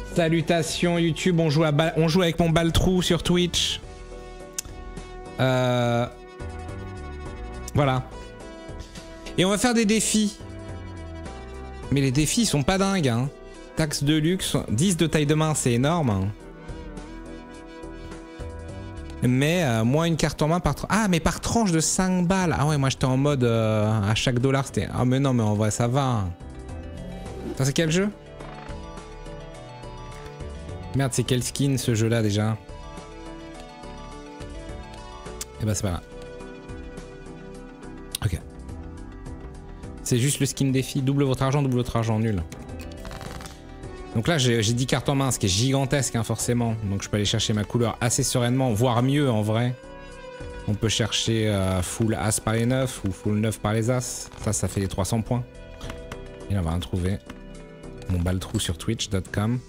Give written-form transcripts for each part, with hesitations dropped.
Salutations YouTube, on joue avec mon Baltrou sur Twitch. Voilà. Et on va faire des défis. Mais les défis ils sont pas dingues hein. Taxe de luxe, 10 de taille de main c'est énorme. Mais moins une carte en main par... Ah mais par tranche de 5 balles. Ah ouais moi j'étais en mode à chaque dollar c'était... Ah mais non mais en vrai ça va. Ça c'est quel jeu? Merde c'est quel skin ce jeu là déjà? Et bah c'est pas là. Ok. C'est juste le skin défi. Double votre argent nul. Donc là j'ai 10 cartes en main, ce qui est gigantesque hein, forcément. Donc je peux aller chercher ma couleur assez sereinement, voire mieux en vrai. On peut chercher full as par les 9 ou full 9 par les as. Ça fait les 300 points. Et là on va en trouver. Mon Baltrou sur twitch.com.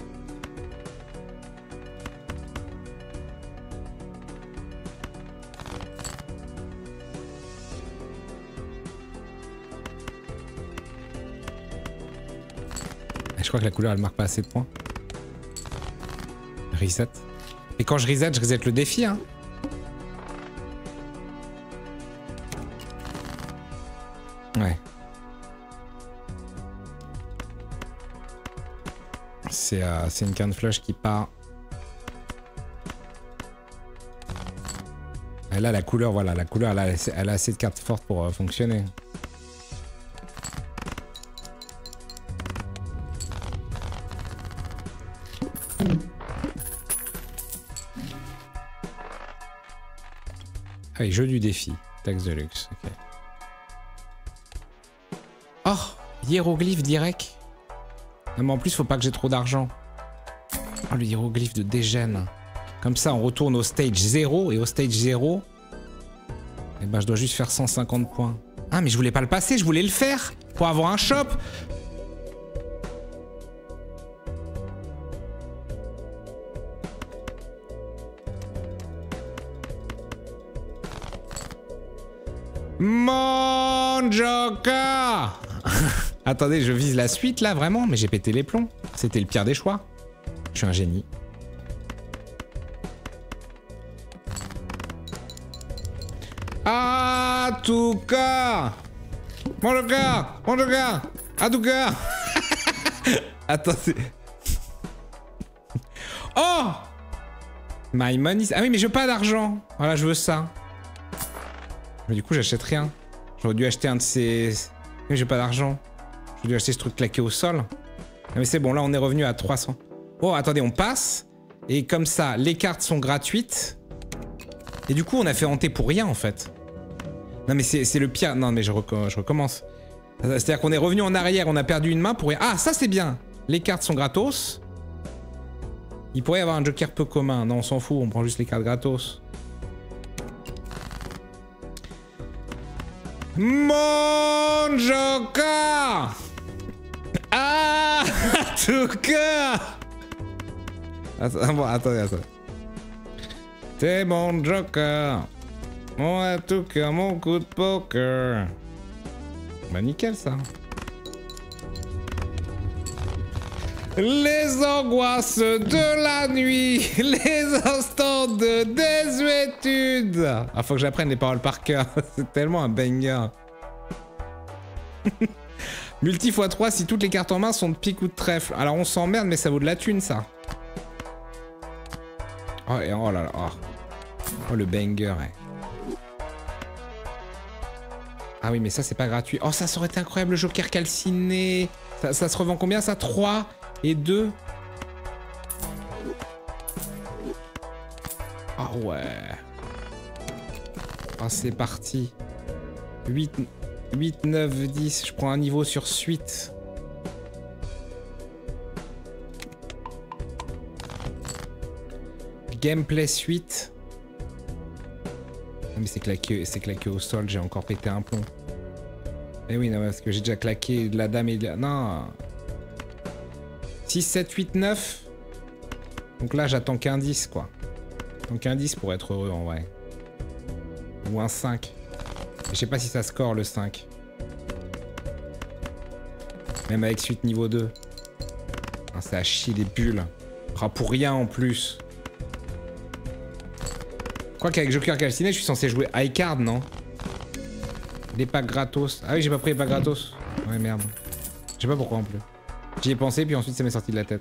Je crois que la couleur elle marque pas assez de points. Reset. Et quand je reset le défi hein. Ouais. C'est une canne flush qui part. Et là la couleur, voilà, la couleur elle a assez de cartes fortes pour fonctionner. Allez, jeu du défi. Taxe de luxe. Ok. Oh, hiéroglyphe direct. Non, mais en plus, faut pas que j'ai trop d'argent. Oh, le hiéroglyphe de dégène. Comme ça, on retourne au stage 0. Et au stage 0, eh ben, je dois juste faire 150 points. Ah, mais je voulais pas le passer, je voulais le faire. Pour avoir un shop. Mon Joker. Attendez, je vise la suite là, vraiment? Mais j'ai pété les plombs. C'était le pire des choix. Je suis un génie. Ah, tout cas. Mon Joker. Mon Joker. À tout cas. Attendez. Oh. My money. Ah oui, mais je veux pas d'argent. Voilà, je veux ça. Mais du coup, j'achète rien. J'aurais dû acheter un de ces... Mais j'ai pas d'argent. J'aurais dû acheter ce truc claqué au sol. Mais c'est bon, là, on est revenu à 300. Oh, attendez, on passe. Et comme ça, les cartes sont gratuites. Et du coup, on a fait hanter pour rien, en fait. Non, mais c'est le pire. Non, mais je recommence. C'est-à-dire qu'on est revenu en arrière, on a perdu une main pour rien. Ah, ça, c'est bien. Les cartes sont gratos. Il pourrait y avoir un joker peu commun. Non, on s'en fout, on prend juste les cartes gratos. Mon Joker. Ah, tout cœur. Attendez. T'es mon Joker. Mon tout cœur, mon coup de poker. Bah nickel ça. Les angoisses de la nuit, les instants de désuétude. Ah, faut que j'apprenne les paroles par cœur. C'est tellement un banger. Multi x3 si toutes les cartes en main sont de pique ou de trèfle. Alors on s'emmerde, mais ça vaut de la thune ça. Oh, et oh là là. Oh le banger. Ouais. Ah oui, mais ça c'est pas gratuit. Oh, ça aurait été incroyable, le joker calciné. Ça se revend combien ça? 3 et 2. Ah ouais. Ah c'est parti. 8, 9, 10. Je prends un niveau sur suite. Gameplay suite. Mais c'est claqué au sol, j'ai encore pété un plomb. Eh oui, non, parce que j'ai déjà claqué de la dame et de la... Non. 6, 7, 8, 9. Donc là, j'attends qu'un 10, quoi. Donc un 10 pour être heureux, en vrai. Ou un 5. Je sais pas si ça score, le 5. Même avec suite niveau 2. Ah, c'est à chier les bulles. Ah, pour rien en plus. Je crois qu'avec Joker calciné, je suis censé jouer high card, non? Les packs gratos. Ah oui, j'ai pas pris les packs gratos. Ouais, merde. Je sais pas pourquoi en plus. J'y ai pensé, puis ensuite ça m'est sorti de la tête.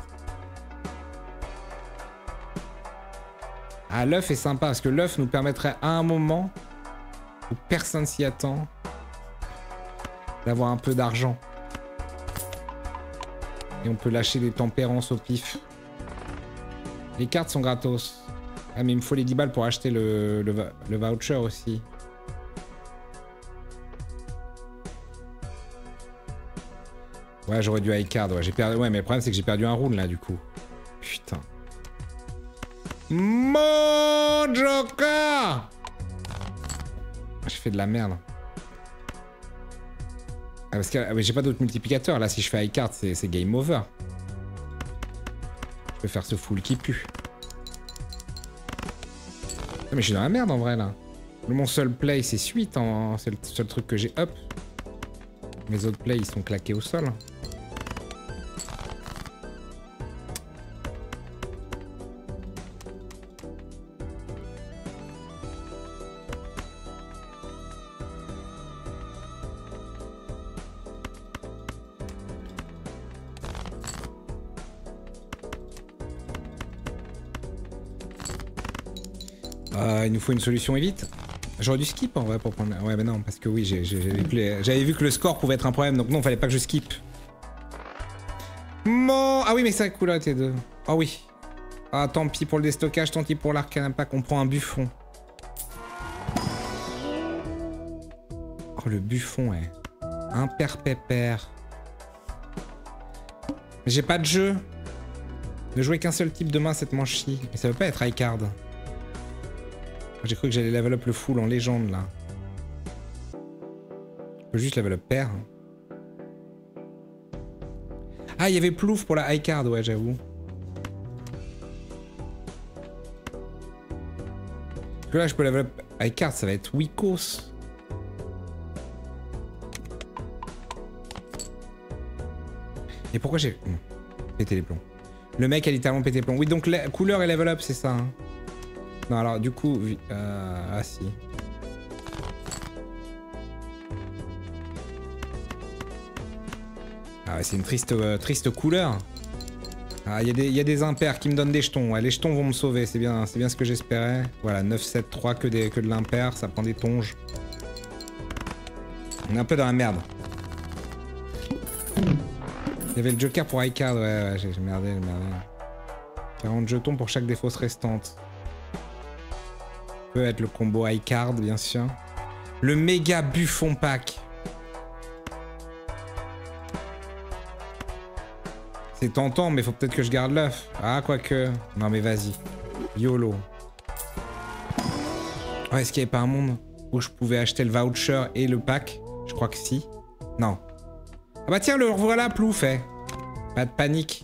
Ah, l'œuf est sympa, parce que l'œuf nous permettrait à un moment où personne s'y attend d'avoir un peu d'argent. Et on peut lâcher des tempérances au pif. Les cartes sont gratos. Ah, mais il me faut les 10 balles pour acheter le voucher aussi. Ouais, j'aurais dû high card. Ouais, j'ai perdu. Ouais, mais le problème, c'est que j'ai perdu un round là, du coup. Putain. Mon Joker! J'ai fait de la merde. Ah, parce que j'ai pas d'autre multiplicateur. Là, si je fais high card, c'est game over. Je peux faire ce full qui pue. Ah, mais je suis dans la merde en vrai là. Mon seul play, c'est suite. C'est le seul truc que j'ai up. Mes autres plays, ils sont claqués au sol. Il nous faut une solution et vite. J'aurais dû skip en vrai pour prendre... Ouais mais non, parce que oui, j'avais vu que le score pouvait être un problème, donc non, fallait pas que je skip. Mon... Ah oui, mais c'est cool là, t'es deux. Ah oui. Ah, tant pis pour le déstockage, tant pis pour l'arcane impact, on prend un buffon. Oh, le buffon, ouais. Un père-pépère. J'ai pas de jeu. Ne jouer qu'un seul type de main, cette manche-ci. Mais ça veut pas être high card. J'ai cru que j'allais level up le full en légende là. Je peux juste level up pair. Ah, il y avait plouf pour la high card, ouais, j'avoue. Parce que là, je peux level up high card, ça va être Wikos. Et pourquoi j'ai pété les plombs? Le mec a littéralement pété les plombs. Oui, donc la couleur et level up, c'est ça. Hein. Non, alors du coup... ah si. Ah ouais, c'est une triste couleur. Ah, il y a des impairs qui me donnent des jetons. Ouais, les jetons vont me sauver, c'est bien ce que j'espérais. Voilà, 9, 7, 3, que de l'impair, ça prend des tonges. On est un peu dans la merde. Il y avait le joker pour high card, ouais, j'ai merdé. 40 jetons pour chaque défausse restante. Peut être le combo high card, bien sûr. Le méga buffon pack. C'est tentant, mais faut peut-être que je garde l'œuf. Ah, quoique. Non, mais vas-y. YOLO. Oh, est-ce qu'il n'y avait pas un monde où je pouvais acheter le voucher et le pack? Je crois que si. Non. Ah bah tiens, le revoilà, plouf, eh. Pas de panique.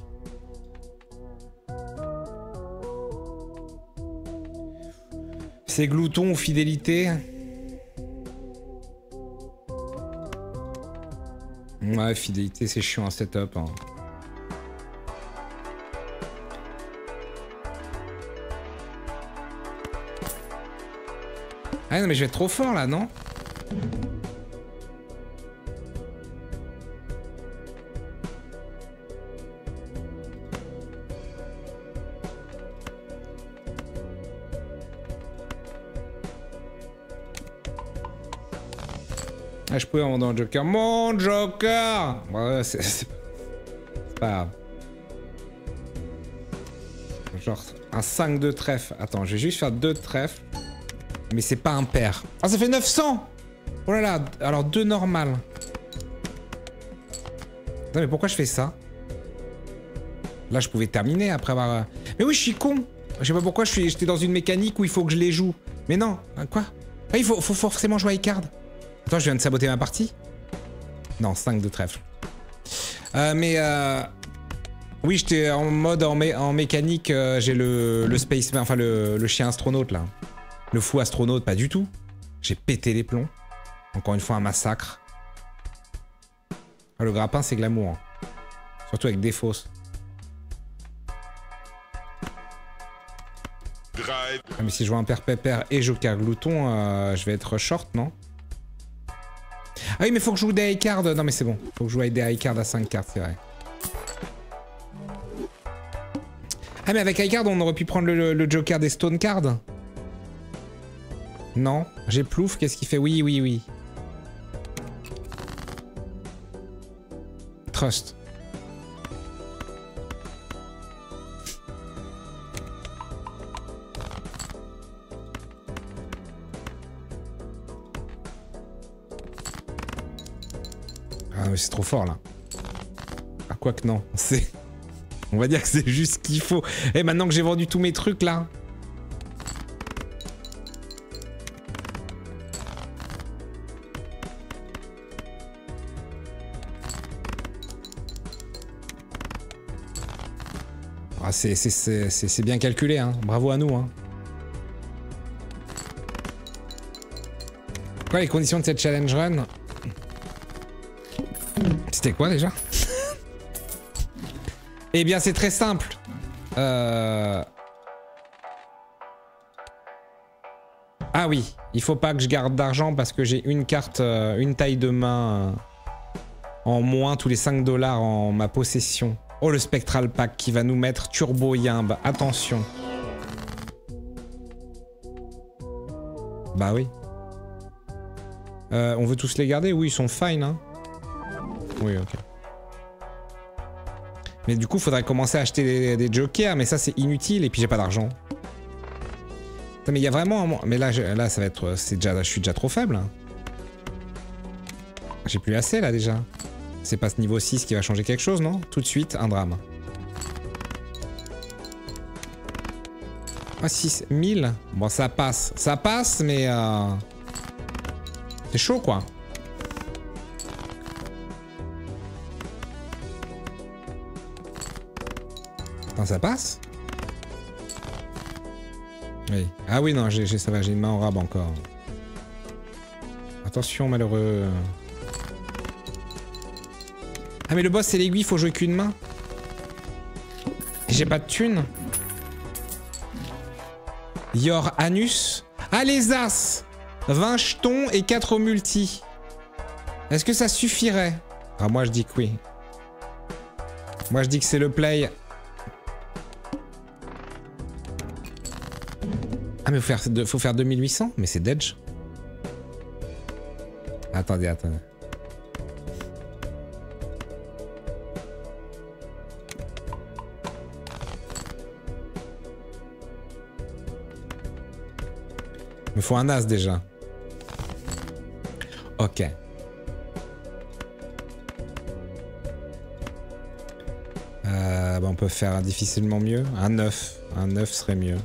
C'est glouton ou fidélité? Ouais, fidélité, c'est chiant à setup. Hein. Ah non, mais je vais être trop fort là, non? Ah, je pouvais en vendre un joker. Mon joker! Ouais, c'est pas grave. Genre un 5 de trèfle. Attends, je vais juste faire 2 trèfles. Mais c'est pas un pair. Ah, ça fait 900! Oh là là, alors 2 normales. Non, mais pourquoi je fais ça? Là, je pouvais terminer après avoir... Mais oui, je suis con! Je sais pas pourquoi j'étais dans une mécanique où il faut que je les joue. Mais non, quoi? Ah, il faut forcément jouer high card. Attends, je viens de saboter ma partie? Non, 5 de trèfle. Oui, j'étais en mode en mécanique, j'ai le spaceman, enfin le chien astronaute là. Le fou astronaute, pas du tout. J'ai pété les plombs. Encore une fois, un massacre. Ah, le grappin, c'est glamour. Hein. Surtout avec des fausses. Ah mais si je vois un père pépère et joker glouton, je vais être short, non? Ah oui mais faut que je joue des high cards. Non mais c'est bon. Faut que je joue avec des high cards à 5 cartes, c'est vrai. Ah mais avec high card on aurait pu prendre le joker des stone cards. Non, j'ai plouf, qu'est-ce qu'il fait? Oui, oui, oui. Trust. Ah mais c'est trop fort là. Ah quoi que non, c'est... On va dire que c'est juste ce qu'il faut. Et maintenant que j'ai vendu tous mes trucs là... Ah, c'est bien calculé, hein. Bravo à nous. Hein. Quoi les conditions de cette challenge run? C'était quoi déjà? Eh bien c'est très simple. Ah oui, il faut pas que je garde d'argent parce que j'ai une carte, une taille de main en moins tous les 5 $ en ma possession. Oh le Spectral Pack qui va nous mettre Turbo Yimbe, attention. Bah oui. On veut tous les garder? Oui, ils sont fine, hein. Oui, ok. Mais du coup, faudrait commencer à acheter des jokers, mais ça c'est inutile et puis j'ai pas d'argent. Mais il y a vraiment un... Mais là, ça va être... je suis déjà trop faible. J'ai plus assez là déjà. C'est pas ce niveau 6 qui va changer quelque chose, non? Tout de suite, un drame. Ah, 6000. Bon, ça passe. Ça passe, mais... C'est chaud, quoi. Attends, ça passe? Oui. Ah oui, non, ça va, j'ai une main en rab encore. Attention, malheureux. Ah mais le boss c'est l'aiguille, faut jouer qu'une main. J'ai pas de thune. Your Anus. Ah les As. 20 jetons et 4 au multi. Est-ce que ça suffirait? Ah moi je dis que oui. Moi je dis que c'est le play. Ah mais faut faire 2800? Mais c'est Dedge. Attendez, attendez. Il me faut un as déjà. Ok. Bah on peut faire difficilement mieux. Un 9. Un 9 serait mieux.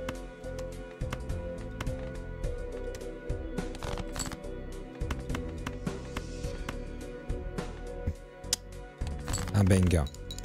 Un banger.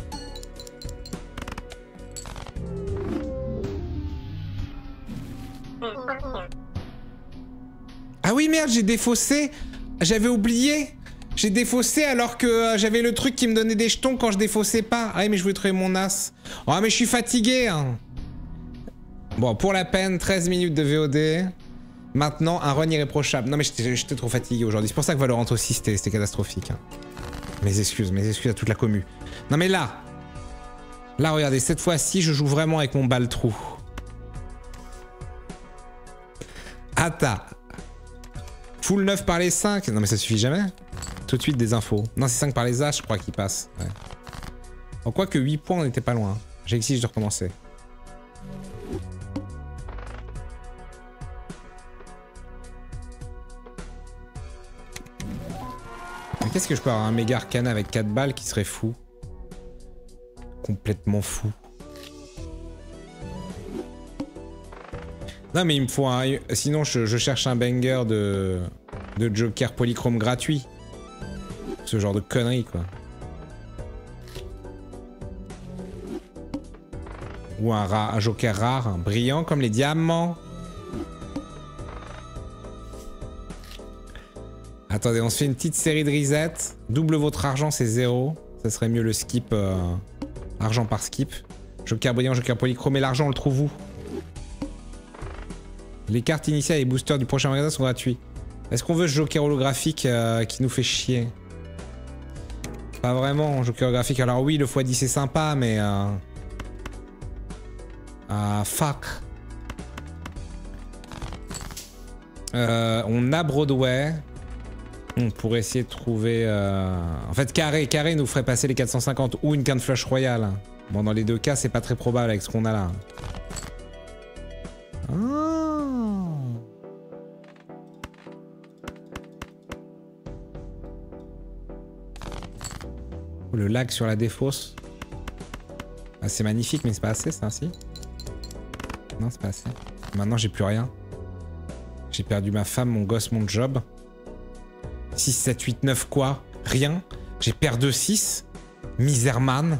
Ah oui merde, j'ai défaussé. J'avais oublié. J'ai défaussé alors que j'avais le truc qui me donnait des jetons quand je défaussais pas. Ah oui mais je voulais trouver mon as. Oh mais je suis fatigué hein. Bon pour la peine, 13 minutes de VOD. Maintenant un run irréprochable. Non mais j'étais trop fatigué aujourd'hui. C'est pour ça que Valorant aussi c'était catastrophique. Hein. Mes excuses à toute la commu. Non mais là. Là regardez, cette fois-ci je joue vraiment avec mon bal-trou. Attends. Full 9 par les 5. Non mais ça suffit jamais. Tout de suite des infos. Non c'est 5 par les As je crois qui passe. Ouais. En quoi que 8 points on n'était pas loin. J'ai exigé de recommencer. Qu'est-ce que je peux avoir un méga arcana avec 4 balles qui serait fou. Complètement fou. Non mais il me faut un... Sinon je cherche un banger de Joker polychrome gratuit. Ce genre de conneries quoi. Ou un Joker rare, brillant comme les diamants. Attendez, on se fait une petite série de reset. Double votre argent, c'est 0. Ça serait mieux le skip. Argent par skip. Joker brillant, Joker polychrome. Et l'argent, on le trouve où? Les cartes initiales et boosters du prochain magasin sont gratuits. Est-ce qu'on veut ce joker holographique qui nous fait chier? Pas vraiment, joker holographique. Alors oui, le x10 c'est sympa, mais... fuck. On a Broadway. On pourrait essayer de trouver... En fait, carré nous ferait passer les 450 ou une canne flush royale. Bon, dans les deux cas, c'est pas très probable avec ce qu'on a là. Oh. Oh, le lag sur la défausse. Ah, c'est magnifique, mais c'est pas assez, ça, si? Non, c'est pas assez. Maintenant, j'ai plus rien. J'ai perdu ma femme, mon gosse, mon job. 6, 7, 8, 9 quoi? Rien. J'ai perdu 6. Miserman.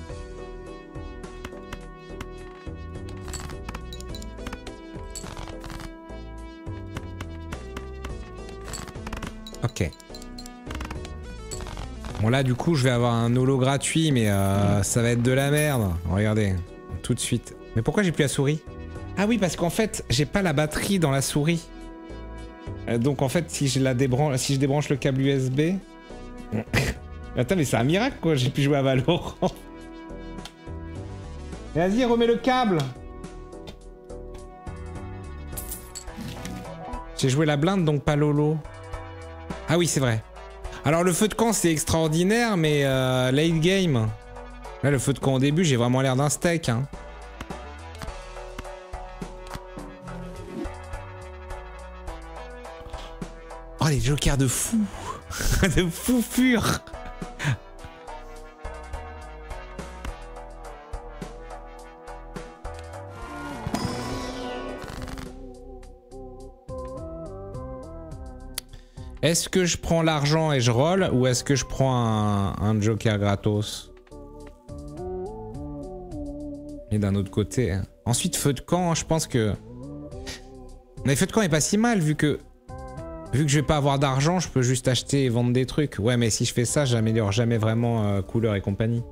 Ok. Bon là du coup je vais avoir un holo gratuit mais ça va être de la merde. Regardez. Tout de suite. Mais pourquoi j'ai plus la souris? Ah oui parce qu'en fait j'ai pas la batterie dans la souris. Donc en fait si je la débranche, si je débranche le câble USB... Attends mais c'est un miracle quoi, j'ai pu jouer à Valorant. Vas-y remets le câble. J'ai joué la blinde donc pas Lolo. Ah oui c'est vrai. Alors le feu de camp c'est extraordinaire mais late game. Là le feu de camp au début j'ai vraiment l'air d'un steak hein. Oh les jokers de fou. De fou pur. Est-ce que je prends l'argent et je roll ou est-ce que je prends un joker gratos? Et d'un autre côté... Hein. Ensuite, feu de camp, je pense que... Mais feu de camp est pas si mal vu que je vais pas avoir d'argent, je peux juste acheter et vendre des trucs. Ouais, mais si je fais ça, j'améliore jamais vraiment couleur et compagnie.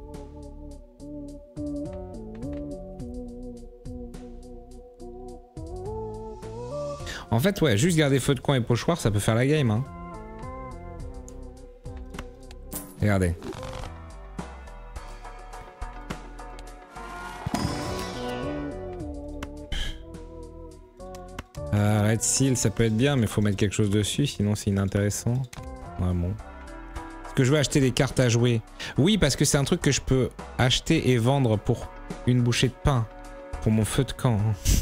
En fait, ouais, juste garder feu de camp et pochoir, ça peut faire la game, hein. Regardez. Red Seal, ça peut être bien, mais faut mettre quelque chose dessus, sinon c'est inintéressant. Ouais, bon. Est-ce que je veux acheter des cartes à jouer? Oui, parce que c'est un truc que je peux acheter et vendre pour une bouchée de pain. Pour mon feu de camp.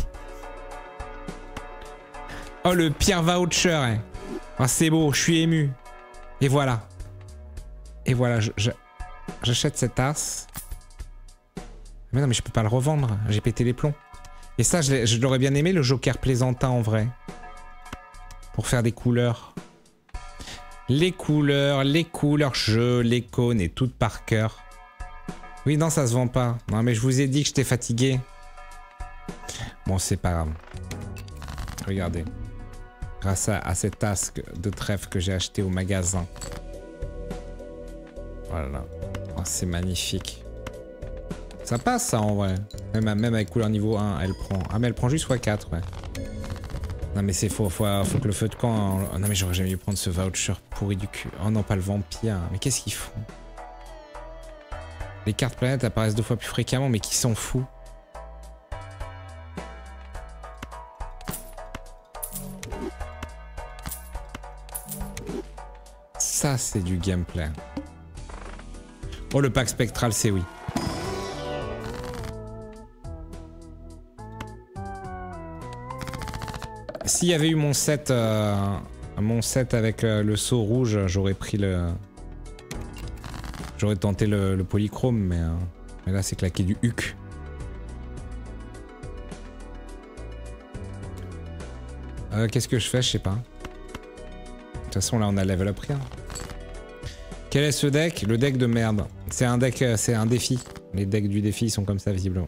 Oh, le pire voucher. Hein. Ah, c'est beau, je suis ému. Et voilà. Et voilà, j'achète cette tasse. Mais non, mais je peux pas le revendre. J'ai pété les plombs. Et ça, je l'aurais bien aimé, le joker plaisantin en vrai. Pour faire des couleurs. Les couleurs, je les connais toutes par cœur. Oui, non, ça se vend pas. Non, mais je vous ai dit que j'étais fatigué. Bon, c'est pas grave. Regardez. Grâce à cette tasse de trèfle que j'ai acheté au magasin. Voilà. Oh, c'est magnifique. Ça passe ça en vrai. Même avec couleur niveau 1, elle prend. Ah mais elle prend juste x4 ouais. Non mais c'est faux, faut que le feu de camp... Oh, non mais j'aurais jamais dû prendre ce voucher pourri du cul. Oh non pas le vampire. Mais qu'est-ce qu'ils font? Les cartes planètes apparaissent 2 fois plus fréquemment mais qui s'en fout? Ça c'est du gameplay. Oh le pack spectral c'est oui. S'il y avait eu mon set avec le seau rouge, j'aurais pris le... J'aurais tenté le polychrome, mais là c'est claqué du huc. Qu'est-ce que je fais? Je sais pas. De toute façon là on a level up rien. Quel est ce deck? Le deck de merde. C'est un deck, c'est un défi. Les decks du défi sont comme ça visiblement.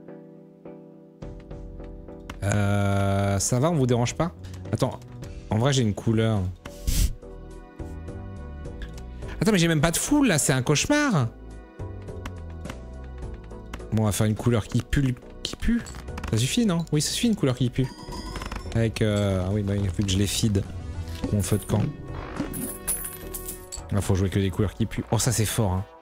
Ça va, on vous dérange pas? Attends, en vrai j'ai une couleur. Attends mais j'ai même pas de full là, c'est un cauchemar. Bon on va faire une couleur qui pue. Ça suffit non? Oui ça suffit une couleur qui pue. Avec... Ah oui, bah, vu que je les feed. Mon feu de camp. Là, faut jouer que des couleurs qui puent. Oh, ça c'est fort, hein.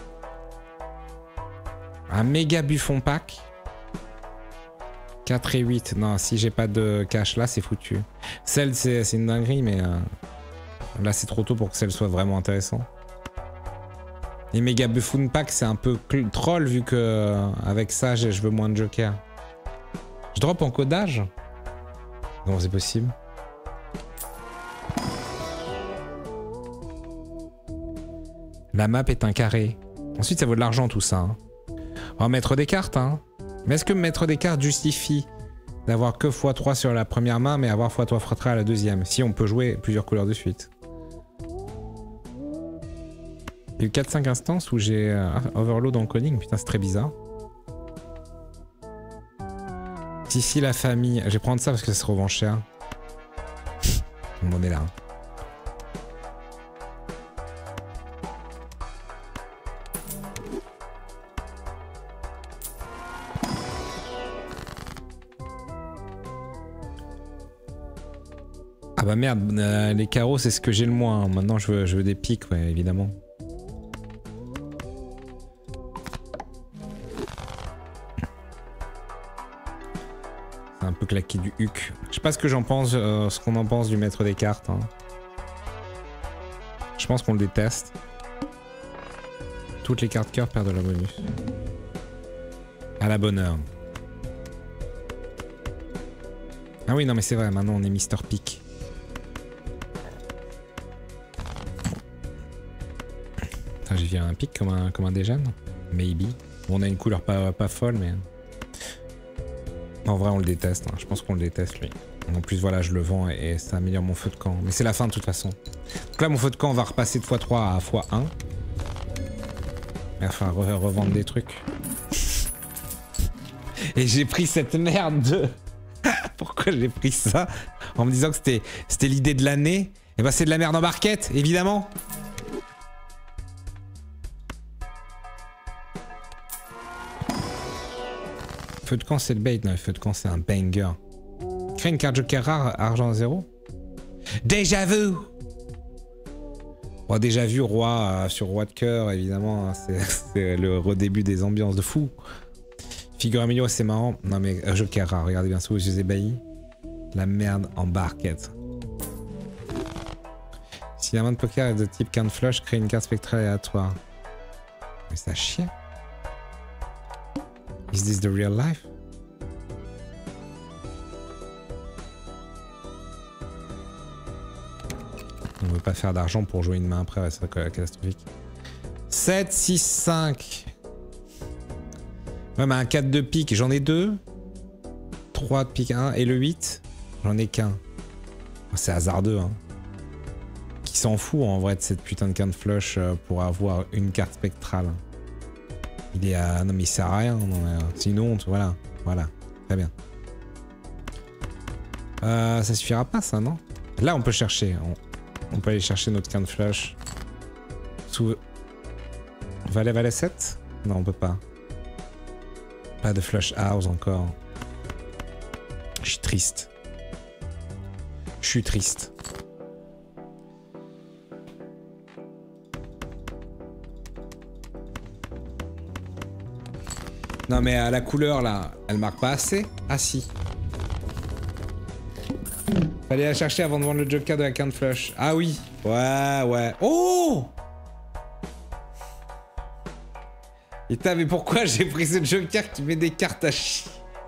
Un méga buffon pack. 4 et 8. Non, si j'ai pas de cash là, c'est foutu. Celle, c'est une dinguerie, mais... Là, c'est trop tôt pour que celle soit vraiment intéressant. Les méga buffon pack, c'est un peu troll, vu que... Avec ça, je veux moins de jokers. Je drop en codage? Non, c'est possible. La map est un carré. Ensuite, ça vaut de l'argent tout ça. Hein. On va mettre des cartes. Hein. Mais est-ce que mettre des cartes justifie d'avoir que x3 sur la première main, mais avoir x3 x3 à la deuxième? Si on peut jouer plusieurs couleurs de suite. Il y a eu 4-5 instances où j'ai overload en calling. Putain, c'est très bizarre. Ici, la famille. Je vais prendre ça parce que ça se revend cher. On est là. Ah bah merde, les carreaux c'est ce que j'ai le moins. Maintenant je veux des piques, ouais, évidemment. C'est un peu claqué du huc. Je sais pas ce que j'en pense, ce qu'on en pense du maître des cartes. Hein. Je pense qu'on le déteste. Toutes les cartes cœur perdent de la bonus. À la bonne heure. Ah oui, non mais c'est vrai, maintenant on est Mister Pick. J'ai viré un pic comme un dégène. Maybe. Bon, on a une couleur pas folle, mais... En vrai, on le déteste. Hein. Je pense qu'on le déteste, lui. En plus, voilà, je le vends et ça améliore mon feu de camp. Mais c'est la fin, de toute façon. Donc là, mon feu de camp va repasser de x3 à x1. Et enfin, revendre des trucs. Et j'ai pris cette merde de... Pourquoi j'ai pris ça? En me disant que c'était l'idée de l'année. Et bah, c'est de la merde en barquette, évidemment. Feu de camp c'est le bait, non, feu de camp c'est un banger. Crée une carte joker rare, argent 0. Déjà vu. Bon, déjà vu, roi sur roi de cœur, évidemment, hein, c'est le redébut des ambiances de fou. Figure améliorée, c'est marrant. Non mais joker rare, regardez bien sous vos yeux ébahis. La merde en barquette. Si la main de poker est de type carte flush, crée une carte spectrale aléatoire. Mais ça chie. Is this the real life? On ne veut pas faire d'argent pour jouer une main après, ouais, c'est catastrophique. 7, 6, 5. Ouais, mais un 4 de pique, j'en ai 2. 3 de pique 1 et le 8, j'en ai qu'un. C'est hasardeux, hein. Qui s'en fout en vrai de cette putain de carte flush pour avoir une carte spectrale? Il est à... Non mais il sert à rien, c'est une honte, voilà. Voilà, très bien. Ça suffira pas ça, non? Là on peut chercher, on peut aller chercher notre carte flush. Sous... Valet 7? Non on peut pas. Pas de flush house encore. Je suis triste. Je suis triste. Non mais la couleur là, elle marque pas assez? Ah si. Fallait la chercher avant de vendre le joker de la carte flush. Ah oui. Ouais, ouais. Oh! Et mais pourquoi j'ai pris ce joker qui met des cartes à chier?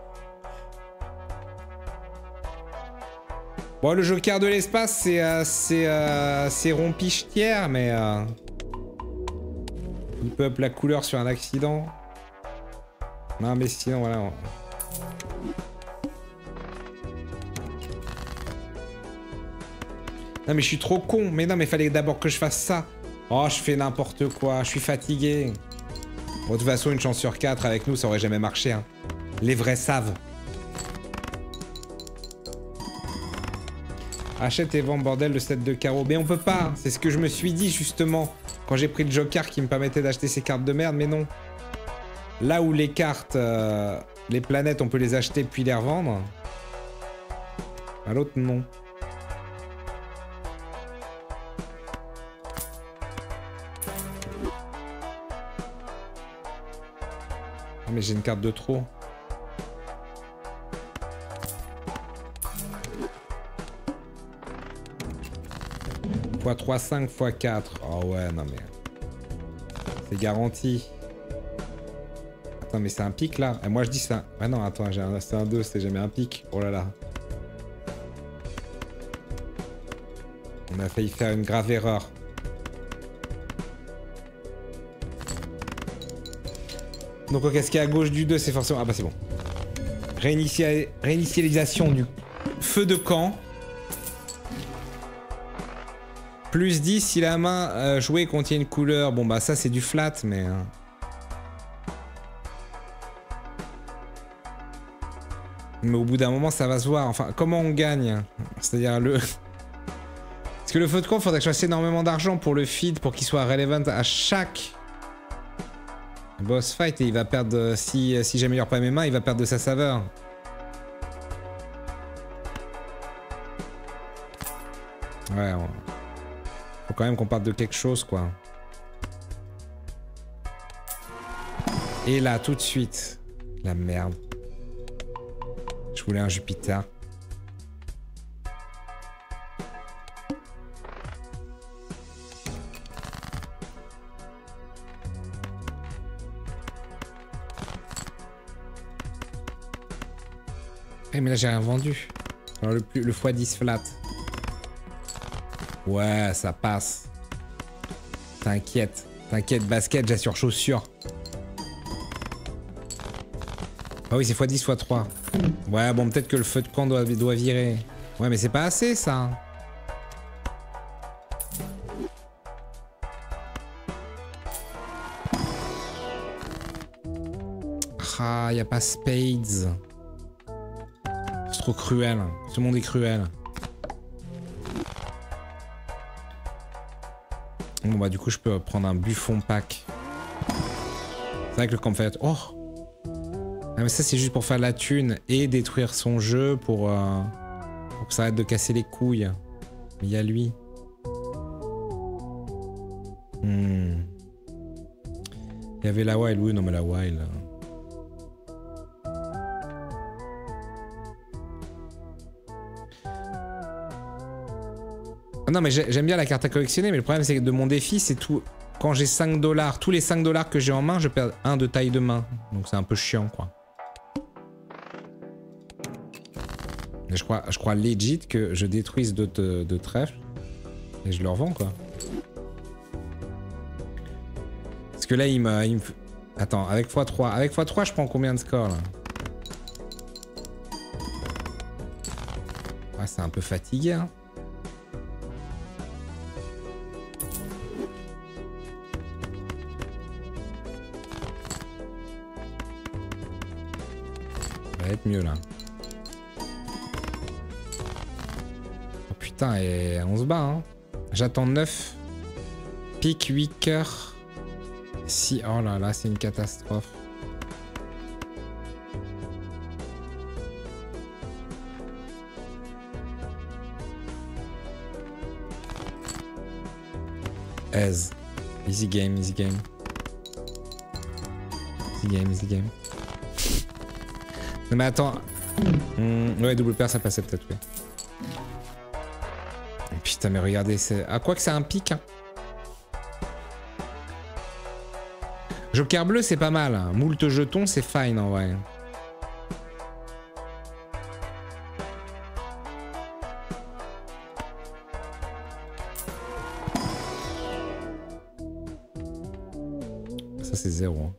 Bon, le joker de l'espace, c'est rompichetière, mais... Il peut up la couleur sur un accident. Non, mais sinon, voilà... Non, mais je suis trop con. Mais non, mais fallait d'abord que je fasse ça. Oh, je fais n'importe quoi. Je suis fatigué. Bon, de toute façon, une chance sur 4 avec nous, ça aurait jamais marché. Hein. Les vrais savent. Achète et vends, bordel, le set de carreaux. Mais on peut pas. C'est ce que je me suis dit, justement. Quand j'ai pris le joker qui me permettait d'acheter ces cartes de merde. Mais non. Là où les cartes... les planètes, on peut les acheter puis les revendre. À l'autre, non. Ah, mais j'ai une carte de trop. x3, 5, x4. Oh ouais, non mais... C'est garanti. Attends, mais c'est un pic là. Et moi je dis ça. Ah non, attends, c'est un 2, c'est jamais un pic. Oh là là. On a failli faire une grave erreur. Donc qu'est-ce qu'il y a à gauche du 2, c'est forcément... Ah bah c'est bon. Réinitialisation du feu de camp. Plus 10 si la main jouée contient une couleur. Bon bah ça c'est du flat mais... Mais au bout d'un moment ça va se voir. Enfin comment on gagne? C'est-à-dire le... Parce que le feu de camp, faudrait que je fasse énormément d'argent pour le feed, pour qu'il soit relevant à chaque boss fight. Et il va perdre... Si j'améliore pas mes mains, il va perdre de sa saveur. Ouais, faut quand même qu'on parle de quelque chose, quoi. Et là, tout de suite... La merde. Je voulais un Jupiter. Eh mais là j'ai rien vendu. Alors le x10 flat. Ouais, ça passe. T'inquiète. T'inquiète, basket, j'assure chaussures. Ah oui, c'est x10, x3. Ouais, bon, peut-être que le feu de camp doit virer. Ouais, mais c'est pas assez, ça. Ah, y a pas Spades. C'est trop cruel. Ce monde est cruel. Bon bah du coup je peux prendre un buffon pack. C'est vrai que le camp fait... Oh! Ah mais ça c'est juste pour faire de la thune et détruire son jeu pour que ça arrête de casser les couilles. Mais il y a lui. Il y avait la wild, oui non mais la wild... Non mais j'aime bien la carte à collectionner, mais le problème c'est que de mon défi c'est tout... Quand j'ai 5 $, tous les 5 $ que j'ai en main, je perds un de taille de main. Donc c'est un peu chiant quoi. Mais je crois legit que je détruise de trèfle et je le revends quoi. Parce que là il me... Attends, avec x3. Avec x3 je prends combien de score là? Ouais, c'est un peu fatigué hein. Ça va être mieux là. Oh putain, et on se bat hein. J'attends 9. Pique 8 cœurs. Si, oh là là, c'est une catastrophe. Aise. Easy game, easy game. Easy game, easy game. Non mais attends. Ouais, double paire ça passait peut-être, oui. Putain mais regardez, c'est... Ah quoi que c'est un pic hein. Joker bleu c'est pas mal, hein. Moult jetons c'est fine en vrai. Ça c'est 0 hein.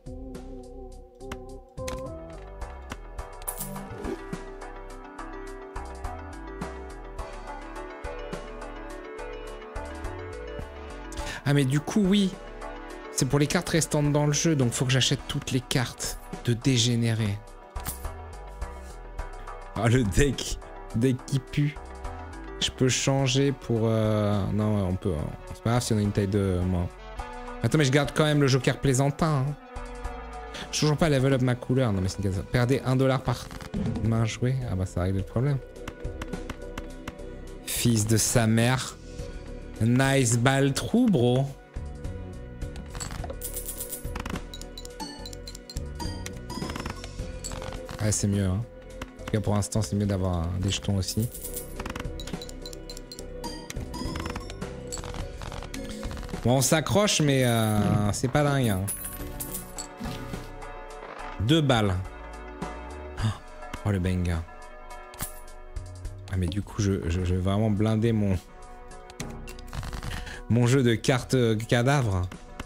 Ah mais du coup oui, c'est pour les cartes restantes dans le jeu, donc faut que j'achète toutes les cartes de dégénérés. Ah le deck qui pue. Je peux changer pour... Non on peut... C'est pas grave si on a une taille de... Moi. Attends mais je garde quand même le Joker plaisantin. Hein. Je toujours pas level up ma couleur, non mais c'est une case. Perdez 1 $ par main jouée. Ah bah ça règle le problème. Fils de sa mère. Nice ball trou, bro. Ouais, c'est mieux. Hein. En tout cas, pour l'instant, c'est mieux d'avoir des jetons aussi. Bon, on s'accroche, mais c'est pas dingue. Hein. 2 balles. Oh, le banger. Ah, mais du coup, je vais vraiment blinder mon jeu de cartes cadavres.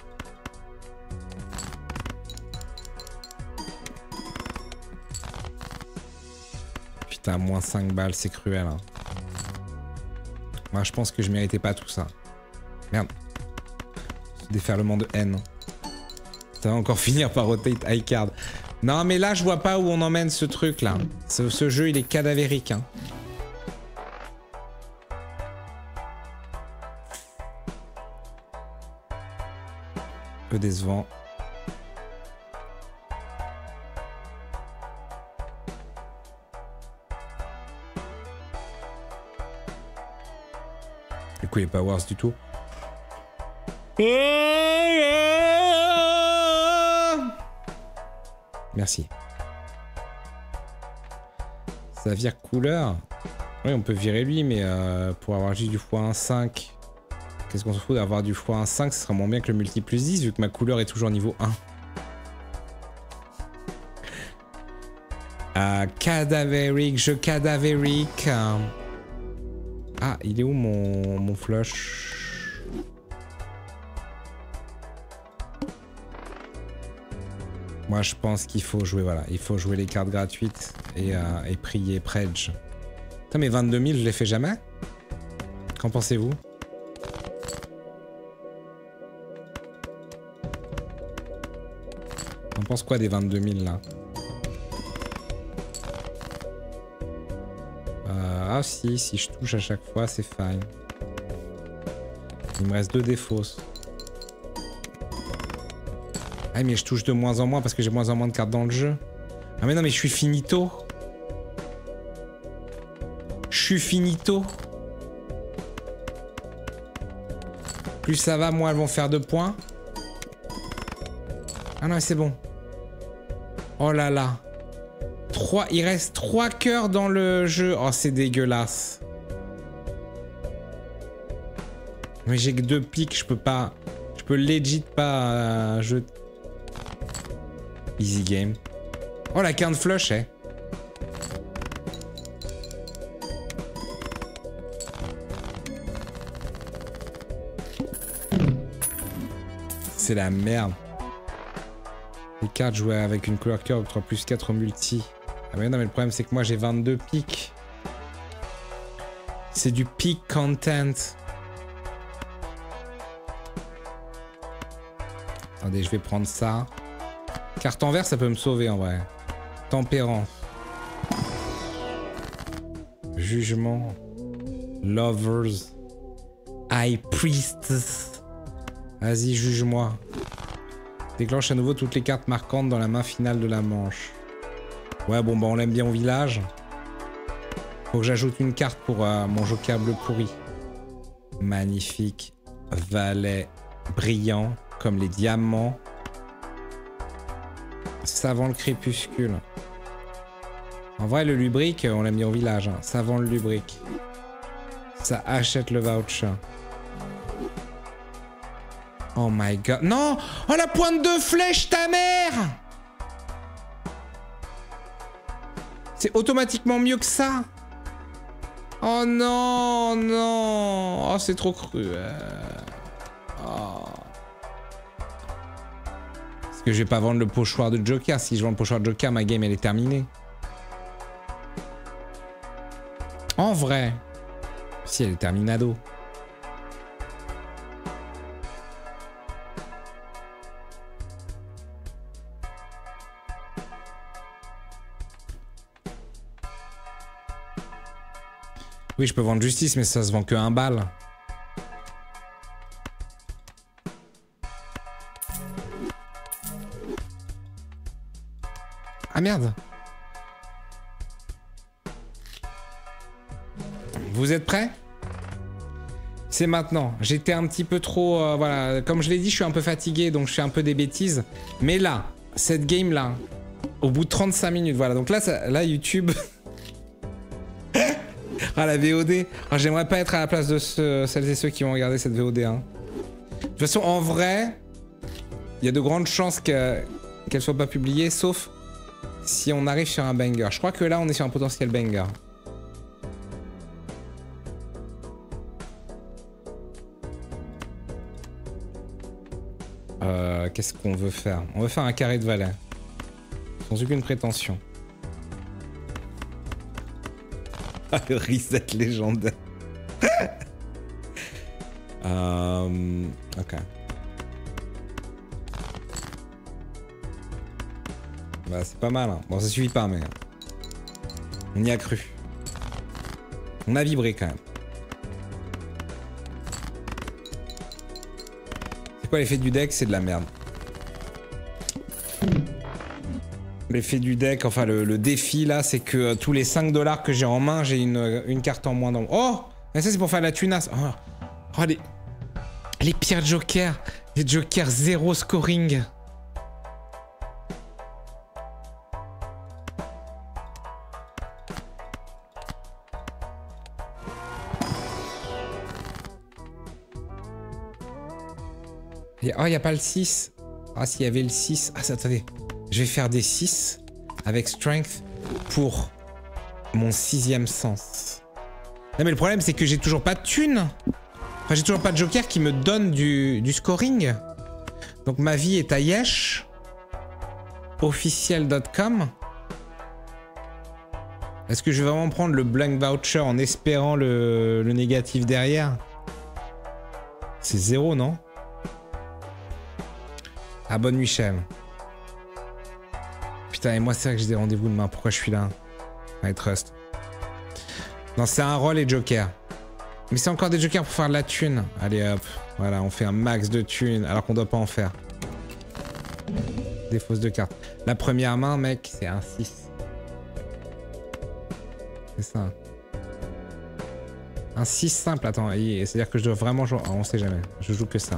Putain, moins 5 balles, c'est cruel. Hein. Moi, je pense que je méritais pas tout ça. Merde. Déferlement de haine. Ça va encore finir par rotate high card. Non, mais là, je vois pas où on emmène ce truc là. Ce jeu, il est cadavérique. Hein. Peu décevant. Du coup, il est pas worse du tout. Merci. Ça vire couleur. Oui, on peut virer lui, mais pour avoir juste du x1,5. Qu'est-ce qu'on se fout d'avoir du x1,5? Ce sera moins bien que le multi plus 10 vu que ma couleur est toujours niveau 1. Cadavérique, jeu cadavérique. Ah, il est où mon flush? Moi, je pense qu'il faut jouer, voilà, il faut jouer les cartes gratuites et prier Predge. Putain, mais 22 000, je les fais jamais? Qu'en pensez-vous? On pense quoi des 22 000 là? Ah si je touche à chaque fois, c'est fine. Il me reste 2 défausses. Ah mais je touche de moins en moins parce que j'ai moins en moins de cartes dans le jeu. Ah mais non mais je suis finito. Je suis finito. Plus ça va, moins elles vont faire de points. Ah non mais c'est bon. Oh là là. Il reste 3 cœurs dans le jeu. Oh c'est dégueulasse. Mais j'ai que 2 piques, je peux pas... Je peux legit pas jeter. Easy game. Oh la carte flush, eh. C'est la merde. Les cartes jouées avec une couleur cœur octroient plus 4 au multi. Ah mais non mais le problème c'est que moi j'ai 22 piques. C'est du peak content. Attendez, je vais prendre ça. Carte en vert, ça peut me sauver en vrai. Tempérance. Jugement. Lovers. High Priestess. Vas-y, juge-moi. Déclenche à nouveau toutes les cartes marquantes dans la main finale de la manche. Ouais, bon, bah on l'aime bien au village. Faut que j'ajoute une carte pour mon joker bleu pourri. Magnifique. Valet brillant, comme les diamants. Savant le crépuscule. En vrai, le lubrique, on l'a mis au village. Hein. Savant le lubrique. Ça achète le voucher. Oh my god. Non! Oh la pointe de flèche, ta mère! C'est automatiquement mieux que ça? Oh non, non! Oh, c'est trop cruel. Oh. Parce que je vais pas vendre le pochoir de Joker. Si je vends le pochoir de Joker, ma game elle est terminée. En vrai. Si elle est terminado. Oui, je peux vendre justice, mais ça se vend que 1 balle. Ah merde. Vous êtes prêts? C'est maintenant. J'étais un petit peu trop... voilà, comme je l'ai dit, je suis un peu fatigué, donc je fais un peu des bêtises. Mais là, cette game-là, au bout de 35 minutes, voilà. Donc là, là YouTube... ah, la VOD. Ah, j'aimerais pas être à la place de celles et ceux qui vont regarder cette VOD. Hein. De toute façon, en vrai, il y a de grandes chances qu'elle soit pas publiée, sauf si on arrive sur un banger. Je crois que là, on est sur un potentiel banger. Qu'est-ce qu'on veut faire? On veut faire un carré de valet. Sans aucune prétention. Ah, le reset légendaire. Ok. Bah, c'est pas mal. Hein. Bon, ça suffit pas, mais... on y a cru. On a vibré, quand même. C'est quoi l'effet du deck? C'est de la merde. L'effet du deck, enfin le défi là, c'est que tous les 5 $ que j'ai en main, j'ai une carte en moins dans... Oh! Mais ça c'est pour faire la tunasse. Oh, les pires jokers. Les jokers 0 scoring. Oh, il n'y a pas le 6. Ah, s'il y avait le 6. Ah, ça, attendez. Je vais faire des 6 avec Strength pour mon 6e sens. Non, mais le problème, c'est que j'ai toujours pas de thunes. Enfin, j'ai toujours pas de joker qui me donne du scoring. Donc, ma vie est à yesh. Officiel.com. Est-ce que je vais vraiment prendre le blank voucher en espérant le négatif derrière? C'est 0, non? Ah, bonne nuit, Chem. Putain, et moi, c'est vrai que j'ai des rendez-vous demain. Pourquoi je suis là? I trust. Non, c'est un roll et joker. Mais c'est encore des jokers pour faire de la thune. Allez, hop. Voilà, on fait un max de thune alors qu'on doit pas en faire. Des fausses de cartes. La première main, mec, c'est un 6. C'est ça. Un 6 simple, attends. C'est-à-dire que je dois vraiment jouer... Oh, on sait jamais. Je joue que ça.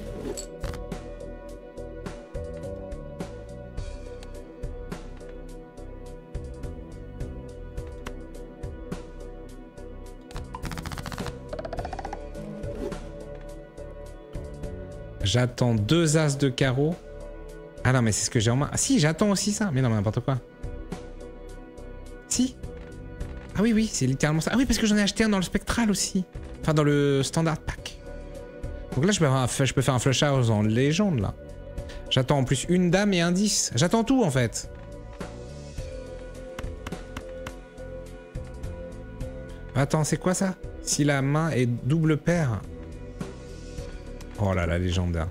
J'attends 2 as de carreau. Ah non, mais c'est ce que j'ai en main. Ah si, j'attends aussi ça. Mais non, mais n'importe quoi. Si. Ah oui, oui, c'est littéralement ça. Ah oui, parce que j'en ai acheté un dans le spectral aussi. Enfin, dans le standard pack. Donc là, je peux faire un flush house en légende, là. J'attends en plus une dame et un 10. J'attends tout, en fait. Attends, c'est quoi ça? Si la main est double paire... Oh là là, légendaire.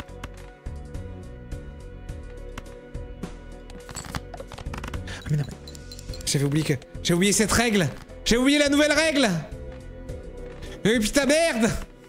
Ah mais non, mais... J'avais oublié cette règle. J'ai oublié la nouvelle règle. Mais putain, merde.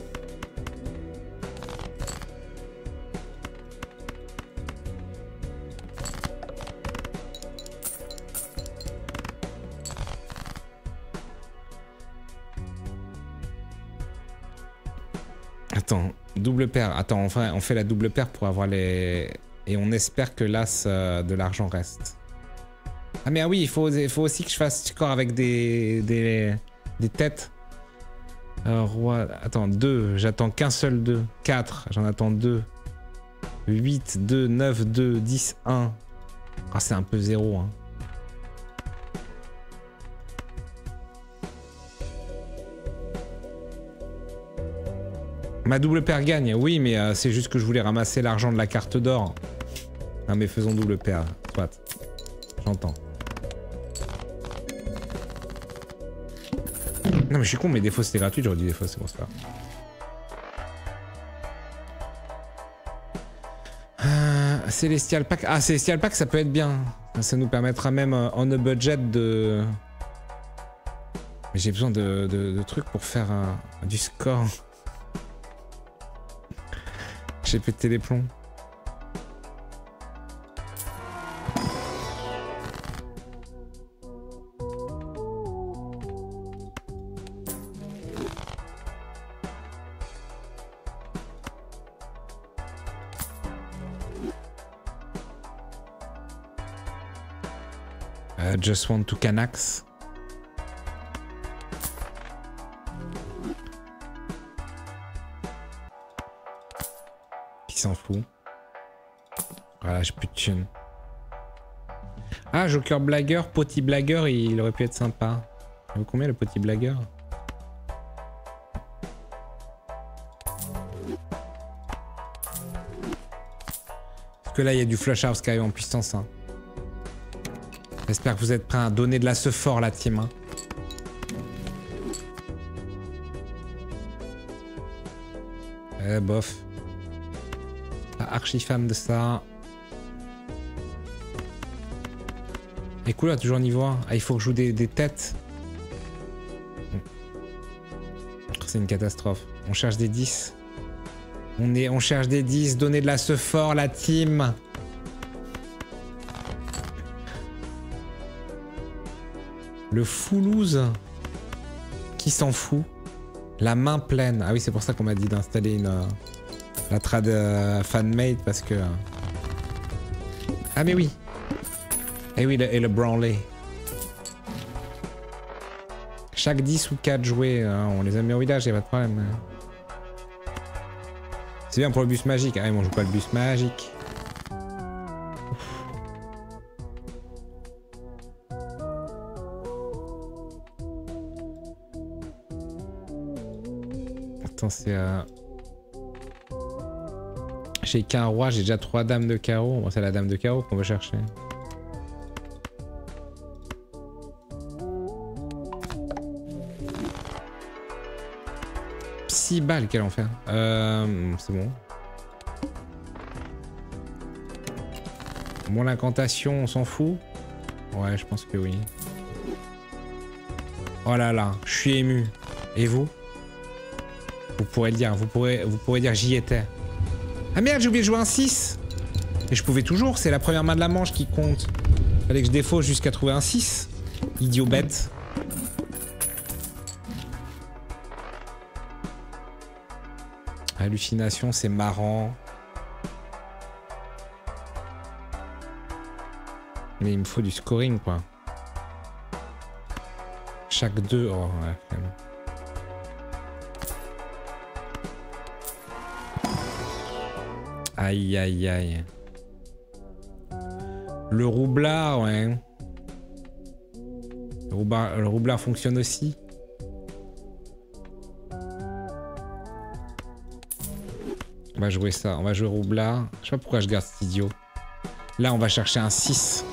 Attends, double paire. Attends, on fait la double paire pour avoir les... Et on espère que l'as de l'argent reste. Ah mais ah oui, il faut aussi que je fasse score avec des têtes. Roi... Attends, 2. J'attends qu'un seul 2. 4. J'en attends 2. 8, 2, 9, 2, 10, 1. Ah, c'est un peu 0, hein. Ma double paire gagne, oui, mais c'est juste que je voulais ramasser l'argent de la carte d'or. Ah, mais faisons double paire, soit. J'entends. Non, mais je suis con, mais des fois c'était gratuit, j'aurais dit des fois c'est pour ça. Celestial Pack. Ah, Celestial Pack, ça peut être bien. Ça nous permettra même on a budget de. Mais j'ai besoin de trucs pour faire du score. J'ai pété les plombs. Just want to Canax. Qui s'en fout. Voilà, j'ai plus de thunes. Ah, Joker blagueur, Potty blagueur, il aurait pu être sympa. Il vaut combien le Potty blagueur? Parce que là, il y a du flush house qui arrive en puissance. Hein. J'espère que vous êtes prêts à donner de la sephore, la team. Hein. Bof. Pas archi fan de ça. Et cool, là, toujours niveau 1. Ah, il faut que je joue des têtes. C'est une catastrophe. On cherche des 10. On cherche des 10. Donnez de la sephore, la team. Le foulouse. Qui s'en fout? La main pleine. Ah oui, c'est pour ça qu'on m'a dit d'installer la trad fanmade parce que... Ah mais oui. Et oui, et le branlé. Chaque 10 ou 4 jouets, hein, on les a mis au village, y'a pas de problème. C'est bien pour le bus magique. Ah, mais on joue pas le bus magique. Ouf. Attends, c'est... J'ai qu'un roi, j'ai déjà 3 dames de carreau. Bon, c'est la dame de carreau qu'on veut chercher. Balles, quel enfer. C'est bon. Bon, l'incantation, on s'en fout. Ouais, je pense que oui. Oh là là, je suis ému. Et vous? Vous pourrez le dire, vous pourrez dire j'y étais. Ah merde, j'ai oublié de jouer un 6. Et je pouvais toujours, c'est la première main de la manche qui compte. Fallait que je défausse jusqu'à trouver un 6. Idiot bête. Hallucination, c'est marrant. Mais il me faut du scoring, quoi. Chaque 2... Oh, ouais, quand même. Aïe, aïe, aïe. Le roublard, ouais. Le roublard fonctionne aussi. On va jouer ça, on va jouer roublard. Je sais pas pourquoi je garde cet idiot. Là, on va chercher un 6.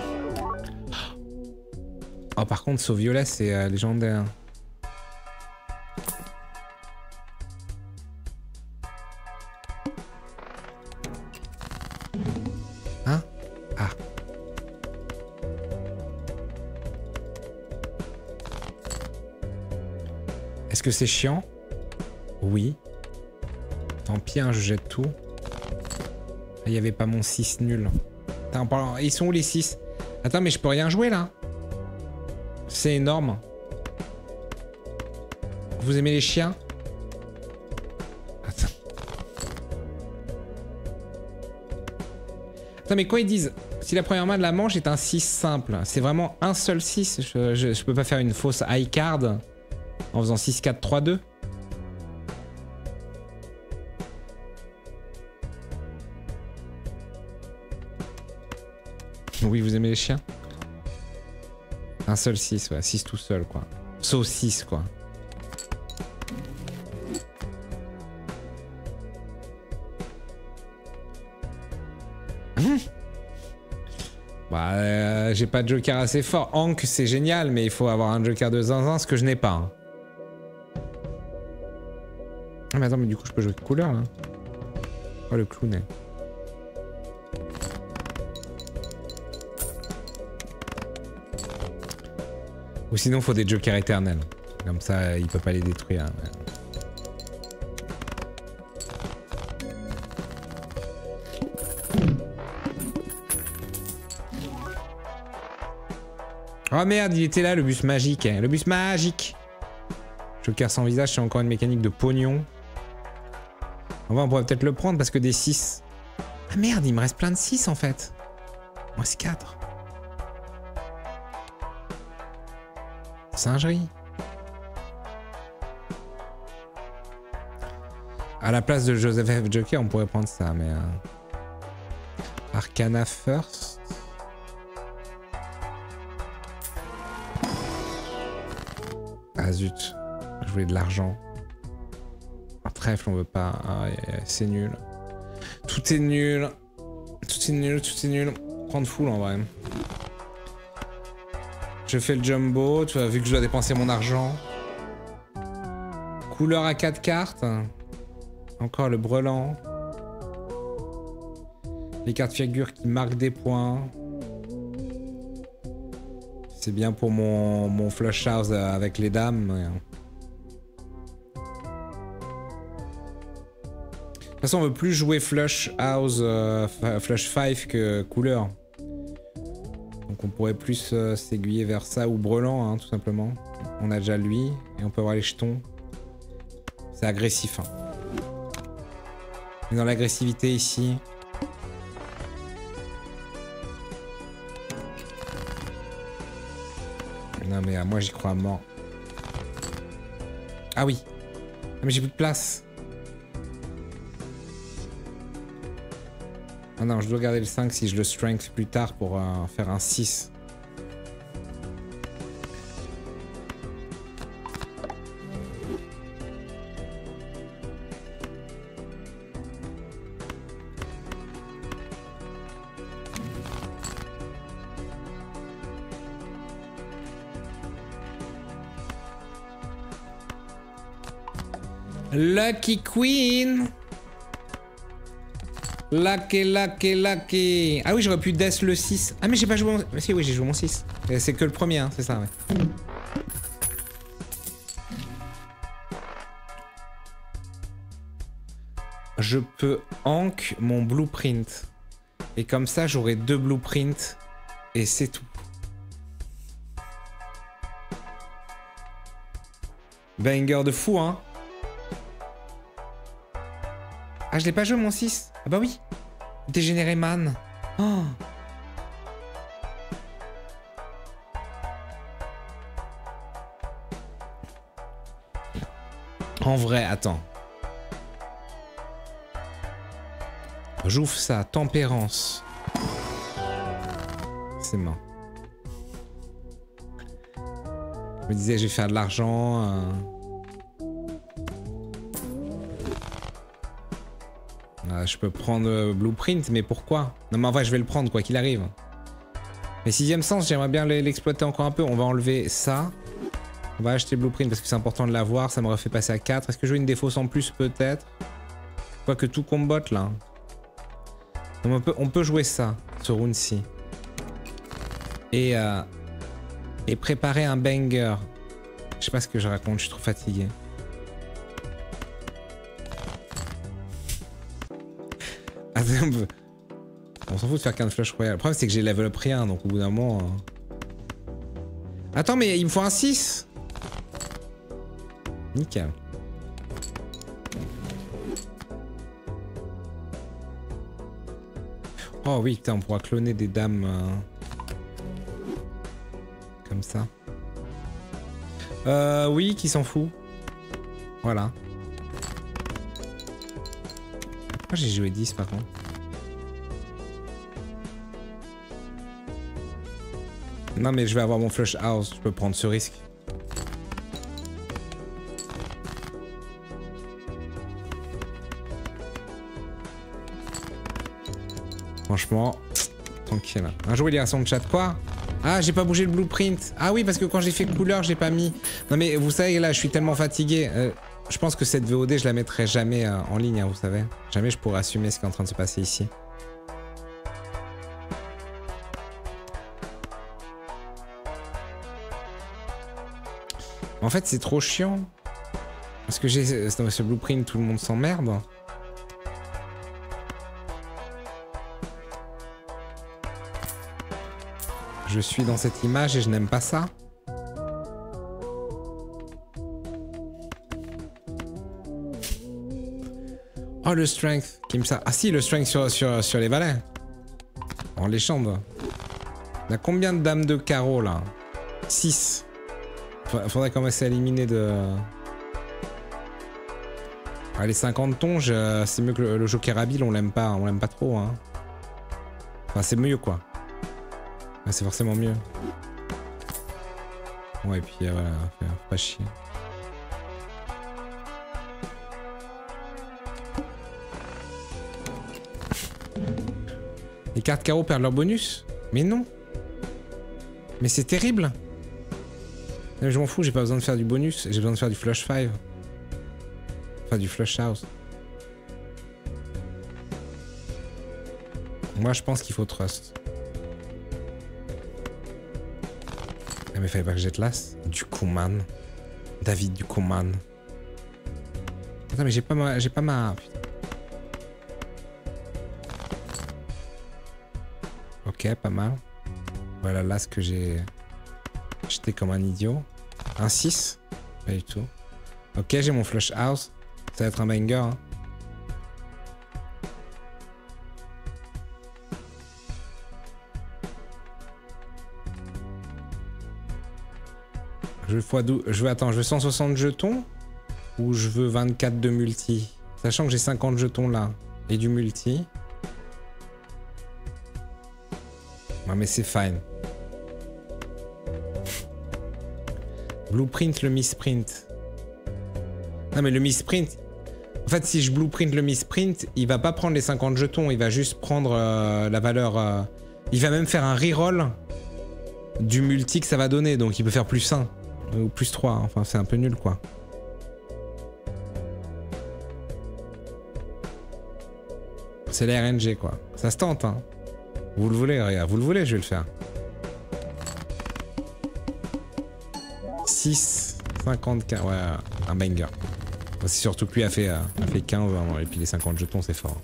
Oh, par contre, ce violet, c'est légendaire. Hein? Ah. Est-ce que c'est chiant? Oui. Tant pis, hein, je jette tout. Il n'y avait pas mon 6 nul. Attends, ils sont où les 6? Attends, mais je peux rien jouer là. C'est énorme. Vous aimez les chiens? Attends. Attends, mais quand ils disent si la première main de la manche est un 6 simple, c'est vraiment un seul 6. Je peux pas faire une fausse high card en faisant 6, 4, 3, 2. Oui, vous aimez les chiens? Un seul 6, ouais. 6 tout seul, quoi. Sauf 6, quoi. Bah, j'ai pas de joker assez fort. Hank, c'est génial, mais il faut avoir un joker de zinzin, ce que je n'ai pas. Hein. Ah, mais attends, mais du coup, je peux jouer de couleur, là. Oh, le clown. Ou sinon, faut des jokers éternels. Comme ça, il peut pas les détruire. Oh merde, il était là, le bus magique. Le bus magique. Joker sans visage, c'est encore une mécanique de pognon. On pourrait peut-être le prendre parce que des 6. Ah merde, il me reste plein de 6 en fait. Moi, c'est 4. Singerie. À la place de Joseph F. Joker, on pourrait prendre ça, mais... Arcana first. Ah zut. Je voulais de l'argent. Un trèfle, on veut pas. Ah, c'est nul. Tout est nul. Tout est nul, tout est nul. Prendre full en vrai. Je fais le jumbo, tu vois, vu que je dois dépenser mon argent. Couleur à 4 cartes. Encore le brelan. Les cartes figures qui marquent des points. C'est bien pour mon flush house avec les dames. De toute façon, on veut plus jouer flush house, flush 5 que couleur. Donc on pourrait plus s'aiguiller vers ça ou brelan, hein, tout simplement. On a déjà lui et on peut avoir les jetons. C'est agressif. Hein. On est dans l'agressivité ici. Non mais moi j'y crois à mort. Ah oui. Ah, mais j'ai plus de place. Ah non, je dois garder le 5 si je le strength plus tard pour faire un 6. Lucky Queen. Lucky, lucky, lucky. Ah oui, j'aurais pu death le 6. Ah mais j'ai pas joué mon... Si oui, j'ai joué mon 6. C'est que le premier, hein, c'est ça, ouais. Je peux hank mon blueprint. Et comme ça, j'aurai 2 blueprints. Et c'est tout. Banger de fou, hein. Ah, je l'ai pas joué mon 6. Ah bah oui. Dégénéré man. Oh. En vrai, attends. J'ouvre ça, tempérance. C'est mort. Je me disais, je vais faire de l'argent. Je peux prendre Blueprint, mais pourquoi? Non mais en vrai je vais le prendre quoi qu'il arrive. Mais 6ème sens, j'aimerais bien l'exploiter encore un peu. On va enlever ça. On va acheter Blueprint parce que c'est important de l'avoir. Ça m'aurait fait passer à 4. Est-ce que je veux une défausse en plus peut-être? Quoique tout combat là. Donc on peut jouer ça, ce round-ci. Et préparer un banger. Je sais pas ce que je raconte, je suis trop fatigué. On s'en fout de faire qu'un flush royal. Le problème c'est que j'ai level up rien, donc au bout d'un moment... Attends, mais il me faut un 6. Nickel. Oh oui, putain, on pourra cloner des dames... Comme ça. Oui, qui s'en fout. Voilà. Moi j'ai joué 10 par contre. Non mais je vais avoir mon flush house, je peux prendre ce risque. Franchement, tranquille. Un jour il y a son chat quoi? Ah j'ai pas bougé le blueprint. Ah oui parce que quand j'ai fait couleur j'ai pas mis. Non mais vous savez là je suis tellement fatigué. Je pense que cette VOD je la mettrai jamais en ligne hein, vous savez. Jamais je pourrai assumer ce qui est en train de se passer ici. En fait c'est trop chiant. Parce que j'ai ce blueprint tout le monde s'emmerde. Je suis dans cette image et je n'aime pas ça. Oh le strength qui me sert. Ah si le strength sur les valets. On les chante. On a combien de dames de carreau là? 6. Faudrait commencer à éliminer de... Ah, les 50 tonges, c'est mieux que le Joker habile, on l'aime pas trop, hein. Enfin, c'est mieux, quoi. Ouais, c'est forcément mieux. Ouais, et puis voilà, faut pas chier. Les cartes carreaux perdent leur bonus? Mais non. Mais c'est terrible. Mais je m'en fous, j'ai pas besoin de faire du bonus, j'ai besoin de faire du flush 5. Enfin, du flush house. Moi, je pense qu'il faut trust. Ah, mais fallait pas que je jette l'as. Ducouman. David Ducouman. Attends, mais j'ai pas ma... Putain. Ok, pas mal. Voilà l'as que j'ai jeté comme un idiot. Un 6. Pas du tout. Ok, j'ai mon flush house. Ça va être un banger. Hein. Je veux x12. Attends, je veux 160 jetons ou je veux 24 de multi? Sachant que j'ai 50 jetons là. Et du multi. Ouais, mais c'est fine. Blueprint le misprint. Non mais le misprint... En fait, si je blueprint le misprint, il va pas prendre les 50 jetons, il va juste prendre la valeur... Il va même faire un reroll du multi que ça va donner, donc il peut faire plus 1. Ou plus 3, enfin c'est un peu nul quoi. C'est la RNG quoi. Ça se tente hein. Vous le voulez, regarde, vous le voulez, je vais le faire. 6, 54, ouais, un banger. C'est surtout que lui a fait 15 vraiment, et puis les 50 jetons c'est fort.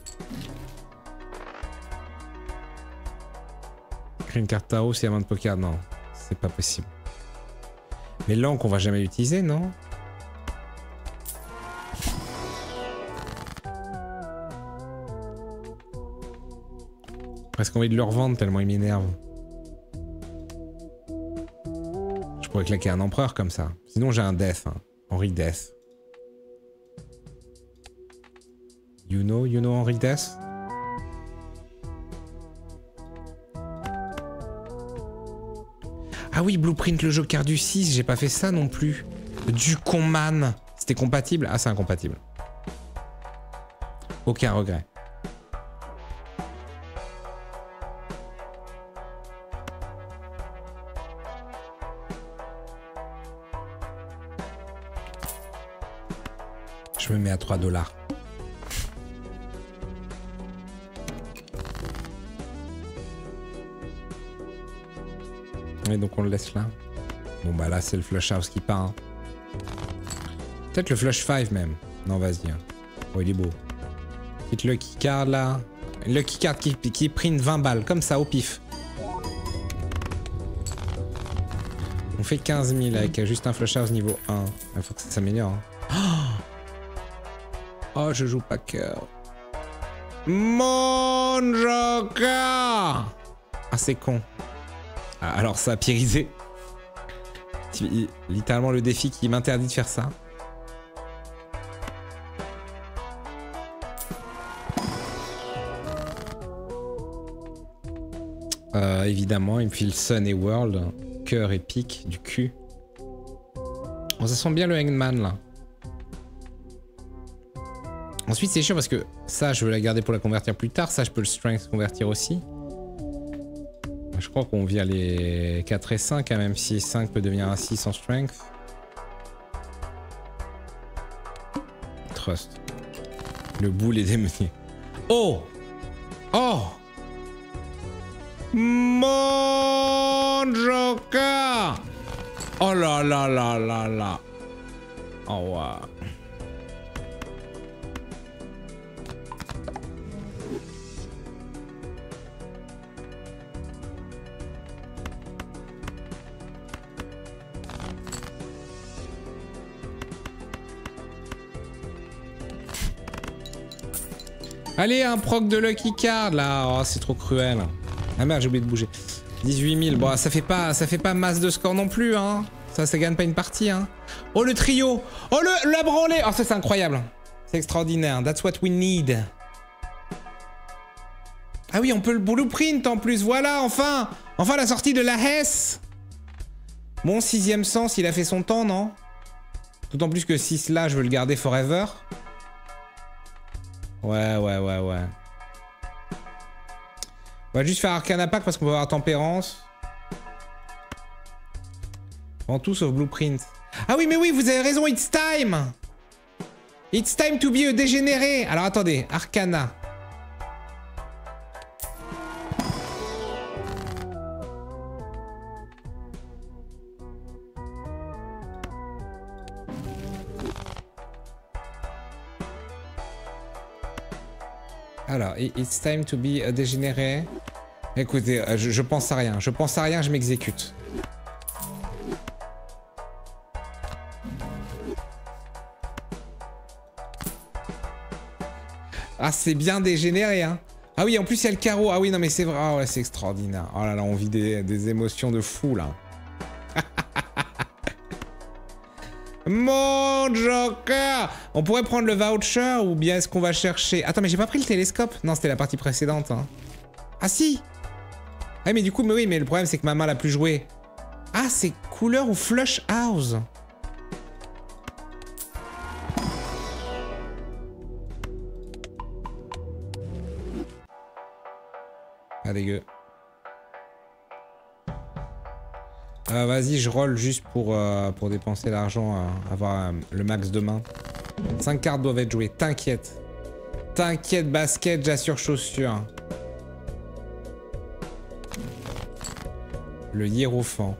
Créer une carte tarot s'il y a main de poker, non, c'est pas possible. Mais l'encre on va jamais l'utiliser, non? Presque envie de le revendre tellement il m'énerve. Je pourrais claquer un empereur comme ça. Sinon j'ai un death, hein. Henry Death. You know Henry Death? Ah oui, Blueprint le Joker du 6, j'ai pas fait ça non plus. Ducouman. C'était compatible? Ah c'est incompatible. Aucun regret. Je me mets à 3 $. Et donc on le laisse là. Bon bah là c'est le flush house qui part. Hein. Peut-être le flush 5 même. Non vas-y. Hein. Oh il est beau. Petite lucky card là. Lucky card qui print 20 balles comme ça au pif. On fait 15 000 avec juste un flush house niveau 1. Il faut que ça s'améliore. Hein. Oh je joue pas cœur. Mon Joker. Ah c'est con. Alors ça a pyrisé. Littéralement le défi qui m'interdit de faire ça. Évidemment, il me file Sun et World. Cœur épique du cul. Oh, ça sent bien le Hangman là. Ensuite c'est chiant parce que ça je veux la garder pour la convertir plus tard. Ça je peux le Strength convertir aussi. Je crois qu'on vire les 4 et 5, hein, même si 5 peut devenir un 6 en strength. Trust. Le boule est démonié. Oh! Oh! Mon Joker! Oh là là là là là! Oh wow! Allez, un proc de Lucky Card là. Oh, c'est trop cruel. Ah merde, j'ai oublié de bouger. 18 000. Bon, ça fait pas masse de score non plus, hein. Ça gagne pas une partie, hein. Oh, le trio. Oh, la branlée. Oh, ça, c'est incroyable. C'est extraordinaire. That's what we need. Ah oui, on peut le blueprint en plus. Voilà, enfin. Enfin, la sortie de la Hesse. Bon, 6e sens, il a fait son temps, non? D'autant plus que 6 là, je veux le garder forever. Ouais. On va juste faire Arcana Pack parce qu'on va avoir Tempérance. En tout sauf Blueprint. Ah oui, mais oui, vous avez raison, it's time! It's time to be a dégénéré! Alors attendez, Arcana. Alors, it's time to be a dégénéré. Écoutez, je pense à rien. Je pense à rien, je m'exécute. Ah, c'est bien dégénéré, hein. Ah oui, en plus, il y a le carreau. Ah oui, non, mais c'est vrai. Ah ouais, c'est extraordinaire. Oh là là, on vit des émotions de fou, là. Mon Joker! On pourrait prendre le voucher ou bien est-ce qu'on va chercher... Attends, mais j'ai pas pris le télescope. Non, c'était la partie précédente. Hein. Ah si! Ah mais du coup, mais oui, mais le problème c'est que ma main l'a plus joué. Ah, c'est couleur ou flush house? Ah, dégueu. Vas-y, je roll juste pour dépenser l'argent, avoir le max de main. 5 cartes doivent être jouées, t'inquiète. T'inquiète, basket, j'assure chaussures. Le hiérophant.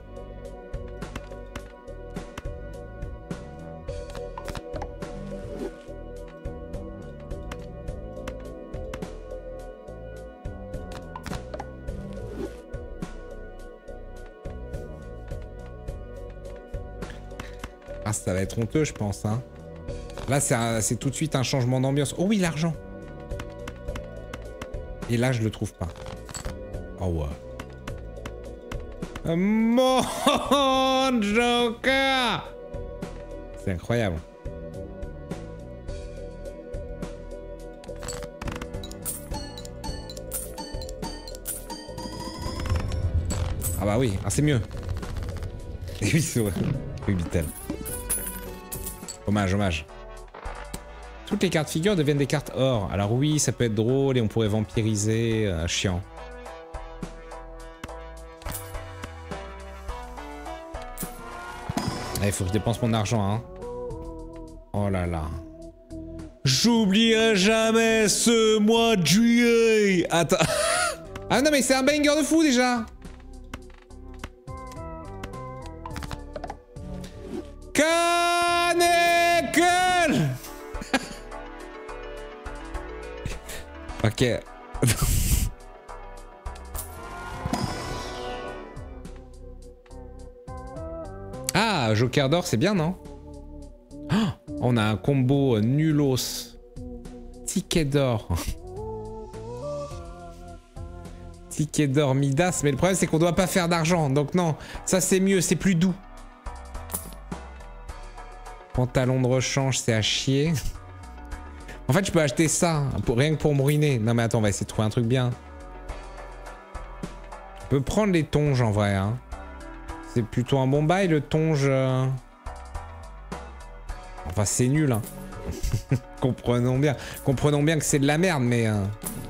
Ah, ça va être honteux, je pense, hein. Là, c'est tout de suite un changement d'ambiance. Oh oui, l'argent. Et là, je le trouve pas. Oh ouais. Mon Joker! C'est incroyable. Ah bah oui, ah, c'est mieux. Et oui, c'est vrai. Oui, Bitel. Hommage, hommage. Toutes les cartes figures deviennent des cartes or. Alors oui, ça peut être drôle et on pourrait vampiriser. Chiant. Il faut que je dépense mon argent, hein. Oh là là. J'oublierai jamais ce mois de juillet. Attends. Ah non, mais c'est un banger de fou déjà. Canécule. Ok. Ah, Joker d'or, c'est bien, non? Oh, on a un combo nulos. Ticket d'or. Ticket d'or Midas, mais le problème c'est qu'on doit pas faire d'argent, donc non. Ça c'est mieux, c'est plus doux. Pantalon de rechange, c'est à chier. En fait, je peux acheter ça, rien que pour me ruiner. Non mais attends, on va essayer de trouver un truc bien. On peut prendre les tonges en vrai, hein. C'est plutôt un bon bail, le tonge. Enfin, c'est nul, hein. Comprenons bien. Comprenons bien que c'est de la merde, mais... Ah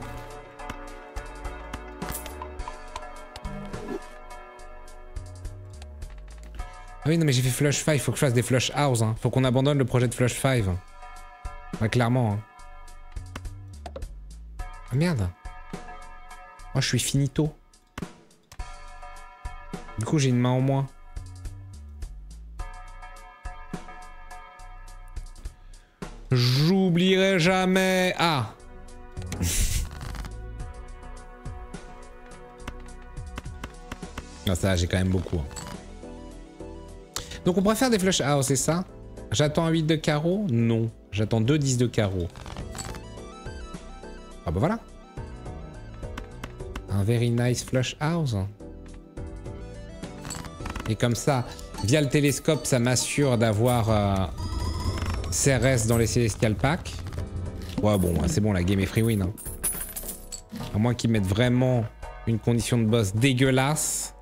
oui, non, mais j'ai fait Flush 5. Faut que je fasse des Flush House, hein. Faut qu'on abandonne le projet de Flush 5. Ouais, clairement. Hein. Ah, merde. Oh, je suis finito. Du coup, j'ai une main en moins. J'oublierai jamais. Ah. Non, ça, j'ai quand même beaucoup. Donc, on préfère des flush house, c'est ça? J'attends un 8 de carreau? Non. J'attends 2 10 de carreau. Ah bah voilà. Un very nice flush house. Et comme ça, Via le télescope, ça m'assure d'avoir CRS dans les Celestial Packs. Ouais, bon, c'est bon, la game est free win. Hein. À moins qu'ils mettent vraiment une condition de boss dégueulasse.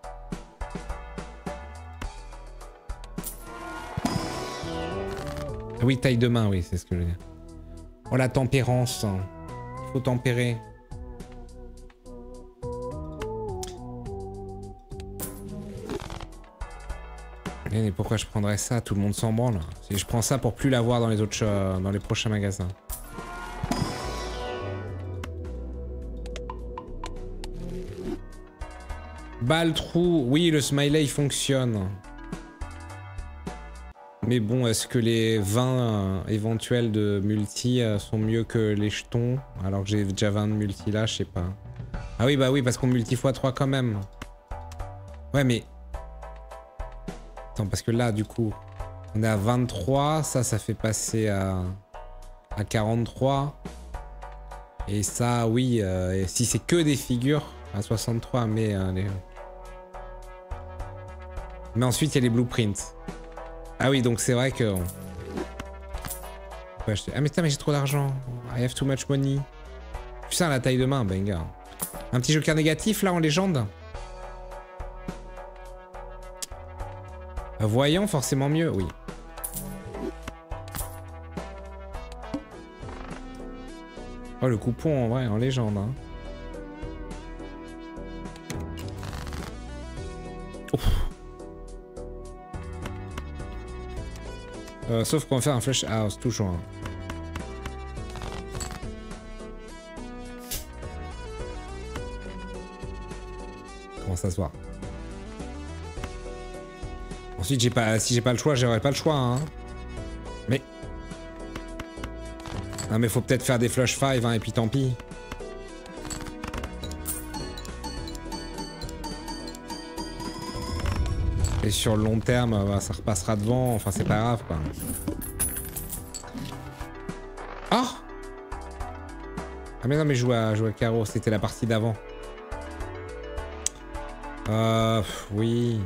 Ah oui, taille de main, oui, c'est ce que je veux dire. Oh, la tempérance. Il faut tempérer. Mais pourquoi je prendrais ça? Tout le monde s'en branle. Si je prends ça pour plus l'avoir dans les autres dans les prochains magasins. Balle trou, oui, le smiley il fonctionne. Mais bon, est-ce que les 20 éventuels de multi sont mieux que les jetons? Alors que j'ai déjà 20 de multi là, je sais pas. Ah oui, bah oui, parce qu'on multi x3 quand même. Ouais, mais... Attends, parce que là, du coup, on est à 23. Ça fait passer à 43. Et ça, oui, si c'est que des figures, à 63, mais... Mais ensuite, il y a les blueprints. Ah oui, donc c'est vrai que... On peut acheter... Ah mais putain, mais j'ai trop d'argent. I have too much money. Putain, la taille de main, banger. Un petit joker négatif, là, en légende. Voyant, forcément mieux, oui. Oh, le coupon, en vrai, en légende, hein. Ouf. Sauf qu'on va faire un flush house, toujours. Hein. Comment ça se voit? Ensuite, si j'ai pas le choix, j'aurai pas le choix. Hein. Mais... Non mais faut peut-être faire des flush 5, hein, et puis tant pis. Et sur le long terme, bah, ça repassera devant, enfin c'est pas grave quoi. Oh! Ah mais non mais je joue à carreau, c'était la partie d'avant. Oui.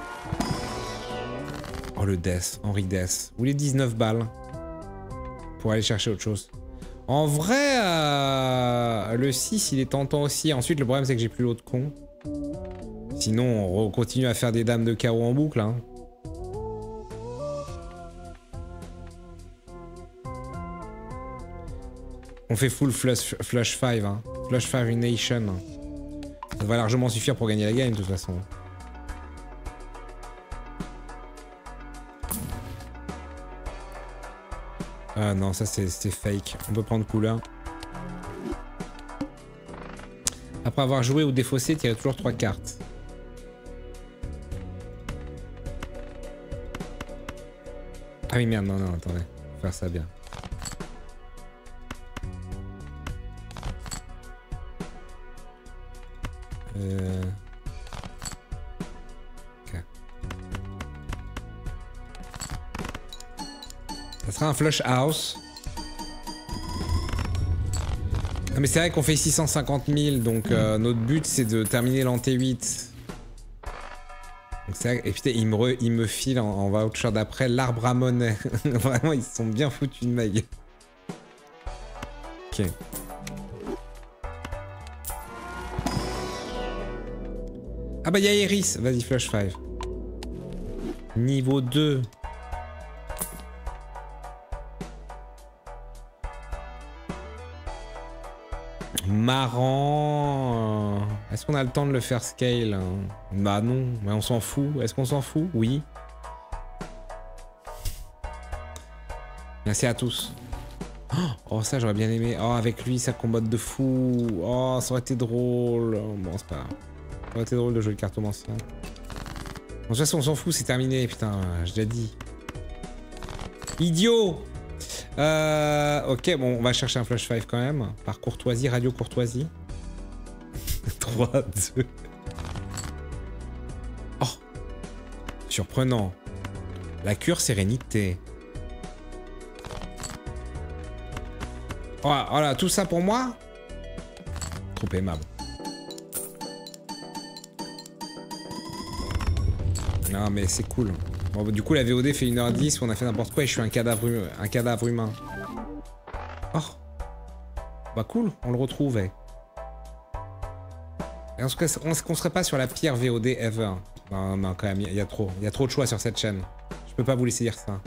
Oh le Death, Henri Death. Ou les 19 balles. Pour aller chercher autre chose. En vrai, le 6 il est tentant aussi. Ensuite le problème c'est que j'ai plus l'autre con. Sinon on continue à faire des dames de carreau en boucle. Hein. On fait full flush 5. Hein. Flush 5 Nation. Ça va largement suffire pour gagner la game de toute façon. Ah non, ça c'est fake. On peut prendre couleur. Après avoir joué ou défaussé, tirer toujours 3 cartes. Ah oui merde, non, attendez. Faut faire ça bien. Ok. Ça sera un flush house. Ah mais c'est vrai qu'on fait 650 000, donc notre but c'est de terminer l'an T8. Donc vrai, et putain, il me file en voucher d'après l'arbre à monnaie. Vraiment, ils se sont bien foutus de ma gueule. Ok. Ah bah il y a Iris, vas-y flush 5. Niveau 2. Marrant. Est-ce qu'on a le temps de le faire scale hein? Bah non, mais on s'en fout. Est-ce qu'on s'en fout? Oui. Merci à tous. Oh ça j'aurais bien aimé. Oh avec lui ça combatte de fou. Oh ça aurait été drôle. Bon c'est pas grave. Ça aurait été drôle de jouer le cartomancien. Bon, de toute façon on s'en fout, c'est terminé. Putain, je l'ai dit. Idiot. Ok, bon, on va chercher un flush 5 quand même. Par courtoisie, radio courtoisie. 3, 2. Oh. Surprenant. La cure sérénité. Oh, voilà, tout ça pour moi? Trop aimable. Non mais c'est cool. Bon, du coup la VOD fait 1h10, on a fait n'importe quoi et je suis un cadavre humain. Oh. Bah cool, on le retrouve. Et en tout cas, on serait pas sur la pire VOD ever. Non, non, quand même, il y a trop de choix sur cette chaîne. Je peux pas vous laisser dire ça.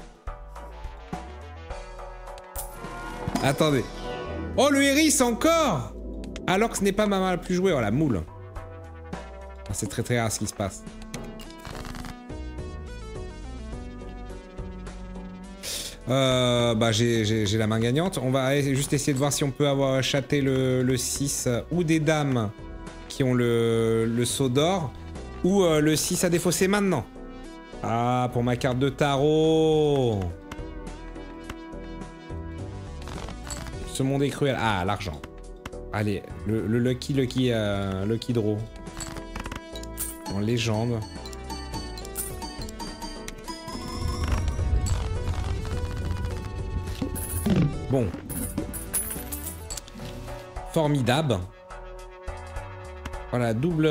Attendez. Oh, le héris encore! Alors que ce n'est pas ma main la plus jouée. Oh, la moule. C'est très très rare ce qui se passe. Bah j'ai la main gagnante. On va juste essayer de voir si on peut avoir chaté le 6 ou des dames qui ont le seau d'or ou le 6 à défausser maintenant. Ah, pour ma carte de tarot. Ce monde est cruel. Ah, l'argent. Allez, le lucky draw. En légende. Bon. Formidable. Voilà, double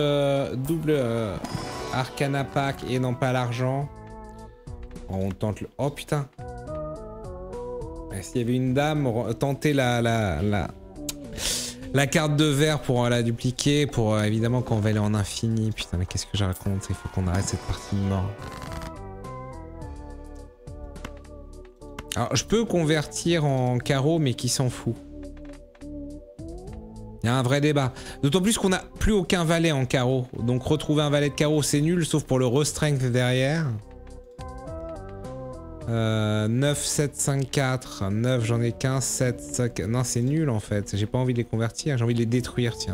Arcana Pack et non pas l'argent. On tente le... Oh putain. S'il y avait une dame, tenter la carte de verre pour la dupliquer, pour évidemment quand on va aller en infini. Putain, mais qu'est-ce que je raconte? Il faut qu'on arrête cette partie de mort. Alors, je peux convertir en carreau, mais qui s'en fout? Il y a un vrai débat. D'autant plus qu'on n'a plus aucun valet en carreau. Donc retrouver un valet de carreau, c'est nul, sauf pour le restrength derrière. 9, 7, 5, 4. 9, j'en ai qu'un. 7, 5... Non, c'est nul en fait. J'ai pas envie de les convertir, j'ai envie de les détruire, tiens.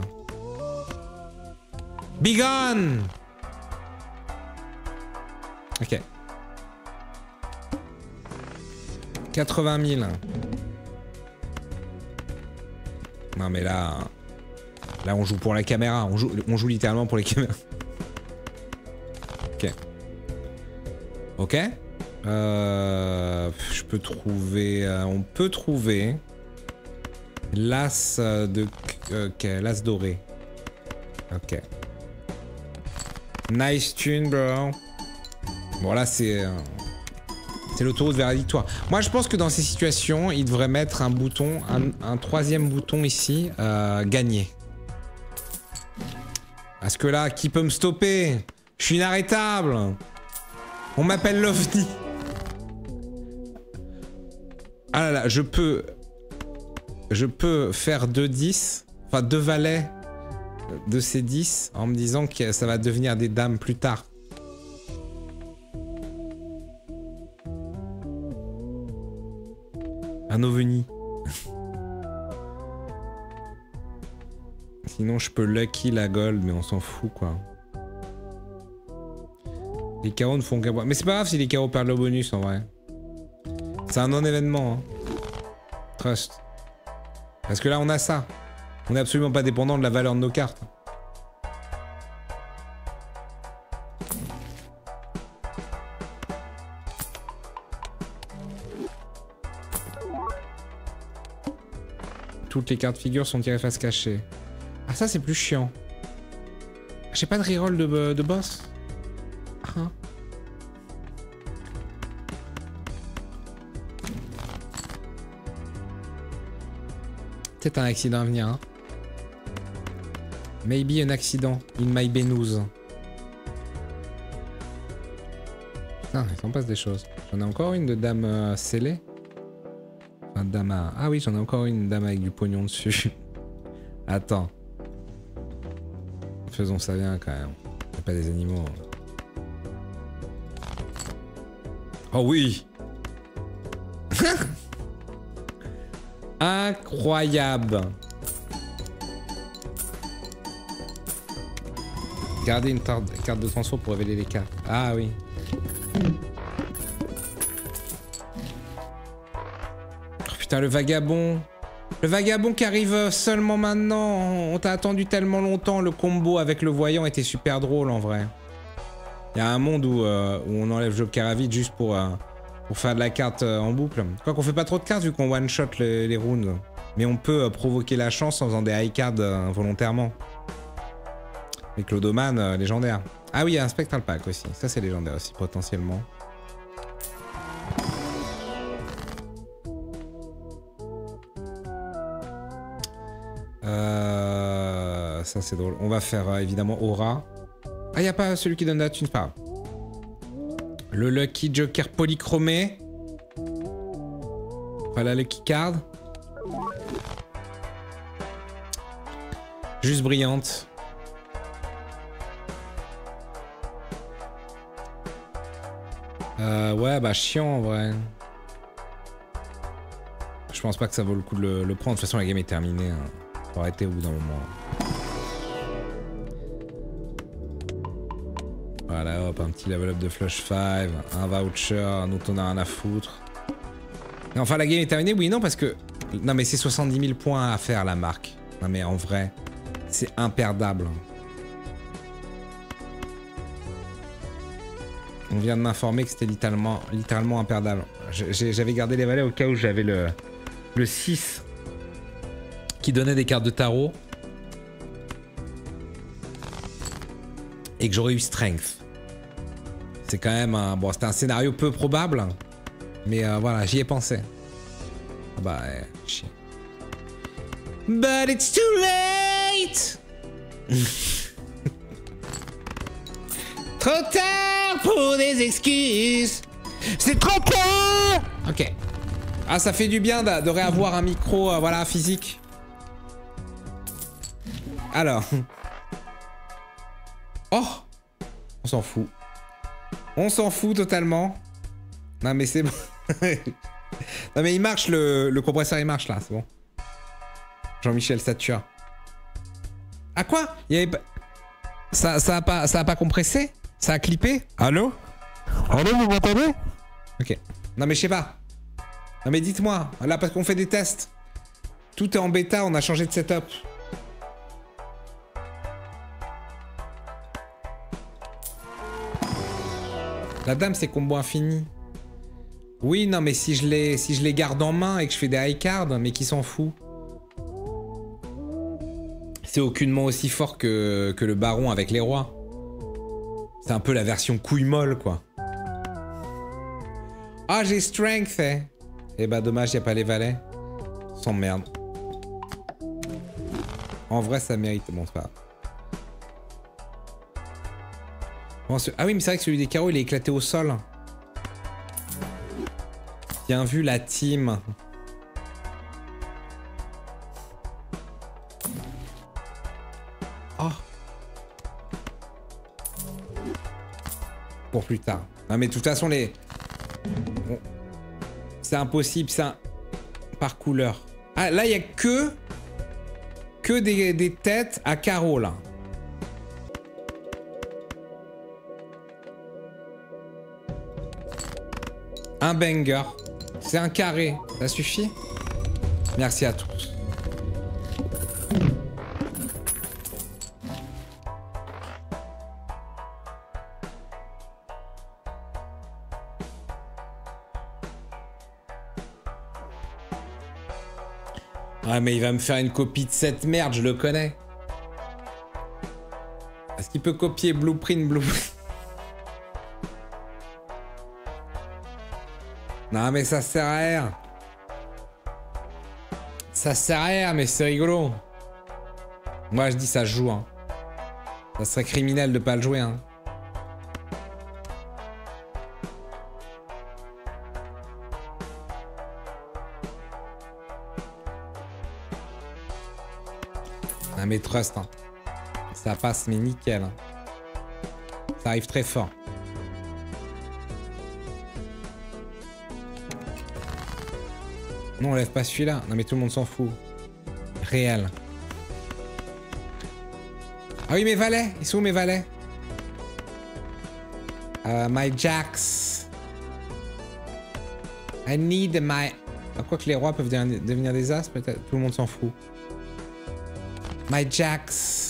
Be gone! Ok. 80 000. Non mais là on joue pour la caméra, on joue littéralement pour les caméras. Ok. Ok. Je peux trouver, on peut trouver l'as de, l'as doré. Ok. Nice tune, bro. Bon là c'est l'autoroute vers la victoire. Moi je pense que dans ces situations, il devrait mettre un bouton, un troisième bouton ici, gagner. Parce que là, qui peut me stopper? Je suis inarrêtable. On m'appelle l'OVNI. Ah là là, je peux faire 2-10, enfin 2 valets de ces 10 en me disant que ça va devenir des dames plus tard. Un ovni. Sinon je peux lucky la gold, mais on s'en fout quoi. Les carreaux ne font qu'un point. Mais c'est pas grave si les carreaux perdent le bonus en vrai. C'est un non-événement. Hein. Trust. Parce que là on a ça. On n'est absolument pas dépendant de la valeur de nos cartes. Toutes les cartes figures sont tirées face cachée. Ah ça c'est plus chiant. J'ai pas de reroll de boss. Hein. Peut-être un accident à venir. Hein. Maybe un accident in my Benous. Putain, il s'en passe des choses. J'en ai encore une de dame scellée. Enfin, dame à... Ah oui, j'en ai encore une dame avec du pognon dessus. Attends. Faisons ça bien quand même. C'est pas des animaux. Oh oui. Incroyable. Gardez une carte de transfert pour révéler les cartes. Ah oui. Oh, putain, le vagabond. Le vagabond qui arrive seulement maintenant. On t'a attendu tellement longtemps. Le combo avec le voyant était super drôle en vrai. Il y a un monde où on enlève Jokeravit juste pour faire de la carte en boucle. Quoi qu'on fait pas trop de cartes vu qu'on one-shot les rounds. Mais on peut provoquer la chance en faisant des high cards volontairement. Les Clodoman légendaires. Ah oui, il y a un Spectral Pack aussi. Ça, c'est légendaire aussi, potentiellement. Ça, c'est drôle. On va faire, évidemment, Aura. Ah, il n'y a pas celui qui donne la thune, pas grave. Le Lucky Joker polychromé. Voilà, Lucky Card. Juste brillante. Ouais, bah chiant en vrai. Je pense pas que ça vaut le coup de le prendre. De toute façon, la game est terminée. Hein. Faut arrêter au bout d'un moment. Voilà, hop, un petit level up de Flush 5, un voucher dont on a rien à foutre. Et enfin, la game est terminée, oui, non, parce que... Non, mais c'est 70 000 points à faire, la marque. Non, mais en vrai, c'est imperdable. On vient de m'informer que c'était littéralement imperdable. J'avais gardé les valets au cas où j'avais le 6 qui donnait des cartes de tarot. Et que j'aurais eu Strength. C'est quand même un... Bon, c'était un scénario peu probable. Mais voilà, j'y ai pensé. Bah, chier. But it's too late. Trop tard pour des excuses. C'est trop tard. Ok. Ah, ça fait du bien de réavoir un micro, voilà, physique. Alors. Oh. On s'en fout. On s'en fout totalement. Non mais c'est bon. Non mais il marche, le compresseur il marche là, c'est bon. Jean-Michel Sature. Ah quoi? Il y avait pas... Ça a pas compressé? Ça a clippé? Allô? Allô, vous m'entendez? Ok. Non mais je sais pas. Non mais dites-moi. Là parce qu'on fait des tests. Tout est en bêta, on a changé de setup. La dame c'est combo infini. Oui non mais si je les garde en main et que je fais des high cards, mais qui s'en fout. C'est aucunement aussi fort que le baron avec les rois. C'est un peu la version couille molle quoi. Ah j'ai strength eh. Eh bah dommage y a pas les valets. Sans merde. En vrai ça mérite, bon c'est pas grave. Bon, ah oui mais c'est vrai que celui des carreaux il est éclaté au sol. Bien vu la team. Oh. Pour plus tard. Non mais de toute façon les... Bon. C'est impossible, c'est un... Par couleur. Ah là il y a que des têtes à carreaux là. Un banger. C'est un carré. Ça suffit? Merci à tous. Ouais mais il va me faire une copie de cette merde, je le connais. Est-ce qu'il peut copier Blueprint? Non mais ça sert à rien. Ça sert à rien mais c'est rigolo. Moi je dis ça se joue hein. Ça serait criminel de pas le jouer hein. Non mais trust hein. Ça passe mais nickel hein. Ça arrive très fort. Non, on lève pas celui-là. Non, mais tout le monde s'en fout. Réel. Ah oui, mes valets. Ils sont où mes valets? My jacks. I need my... Ah, quoi que les rois peuvent devenir des as, peut-être. Tout le monde s'en fout. My jacks.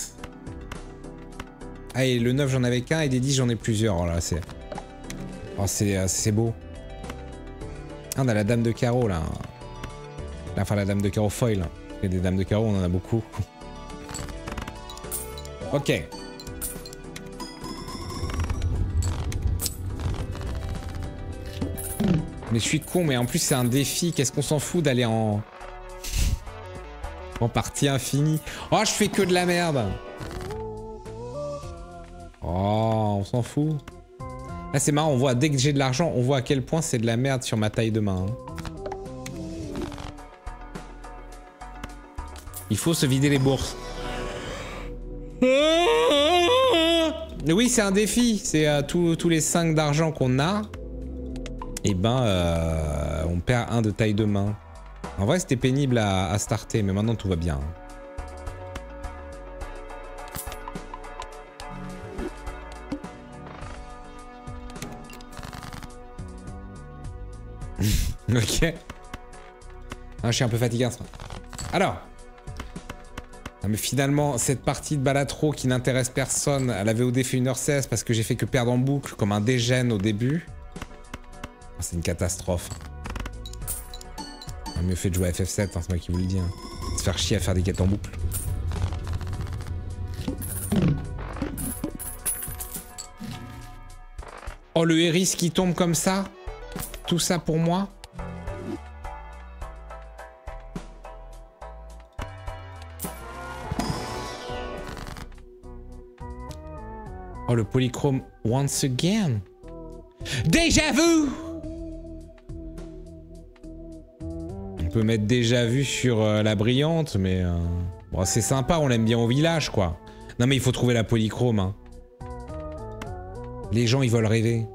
Ah, et le 9, j'en avais qu'un. Et des 10, j'en ai plusieurs. Oh là, c'est... Oh, c'est beau. Ah, on a la dame de carreau, là. Enfin, la dame de carreau foil. Il y a des dames de carreau, on en a beaucoup. Ok. Mais je suis con, mais en plus c'est un défi. Qu'est-ce qu'on s'en fout d'aller en partie infinie? Oh, je fais que de la merde. Oh, on s'en fout. Là c'est marrant, on voit dès que j'ai de l'argent, on voit à quel point c'est de la merde sur ma taille de main. Hein. Il faut se vider les bourses. Oui, c'est un défi. C'est tous les 5 d'argent qu'on a. Et ben, on perd 1 de taille de main. En vrai, c'était pénible à starter, mais maintenant tout va bien. Ok. Ah, je suis un peu fatigué. Alors. Non, mais finalement, cette partie de Balatro qui n'intéresse personne, elle avait VOD fait 1h16 parce que j'ai fait que perdre en boucle comme un dégène au début. Oh, c'est une catastrophe. On a mieux fait de jouer à FF7, hein, c'est moi qui vous le dis. Hein. Se faire chier à faire des quêtes en boucle. Oh, le héris qui tombe comme ça. Tout ça pour moi. Oh, le polychrome once again. Déjà vu. On peut mettre déjà vu sur la brillante, mais bon, c'est sympa, on l'aime bien au village, quoi. Non, mais il faut trouver la polychrome. Hein. Les gens, ils veulent rêver.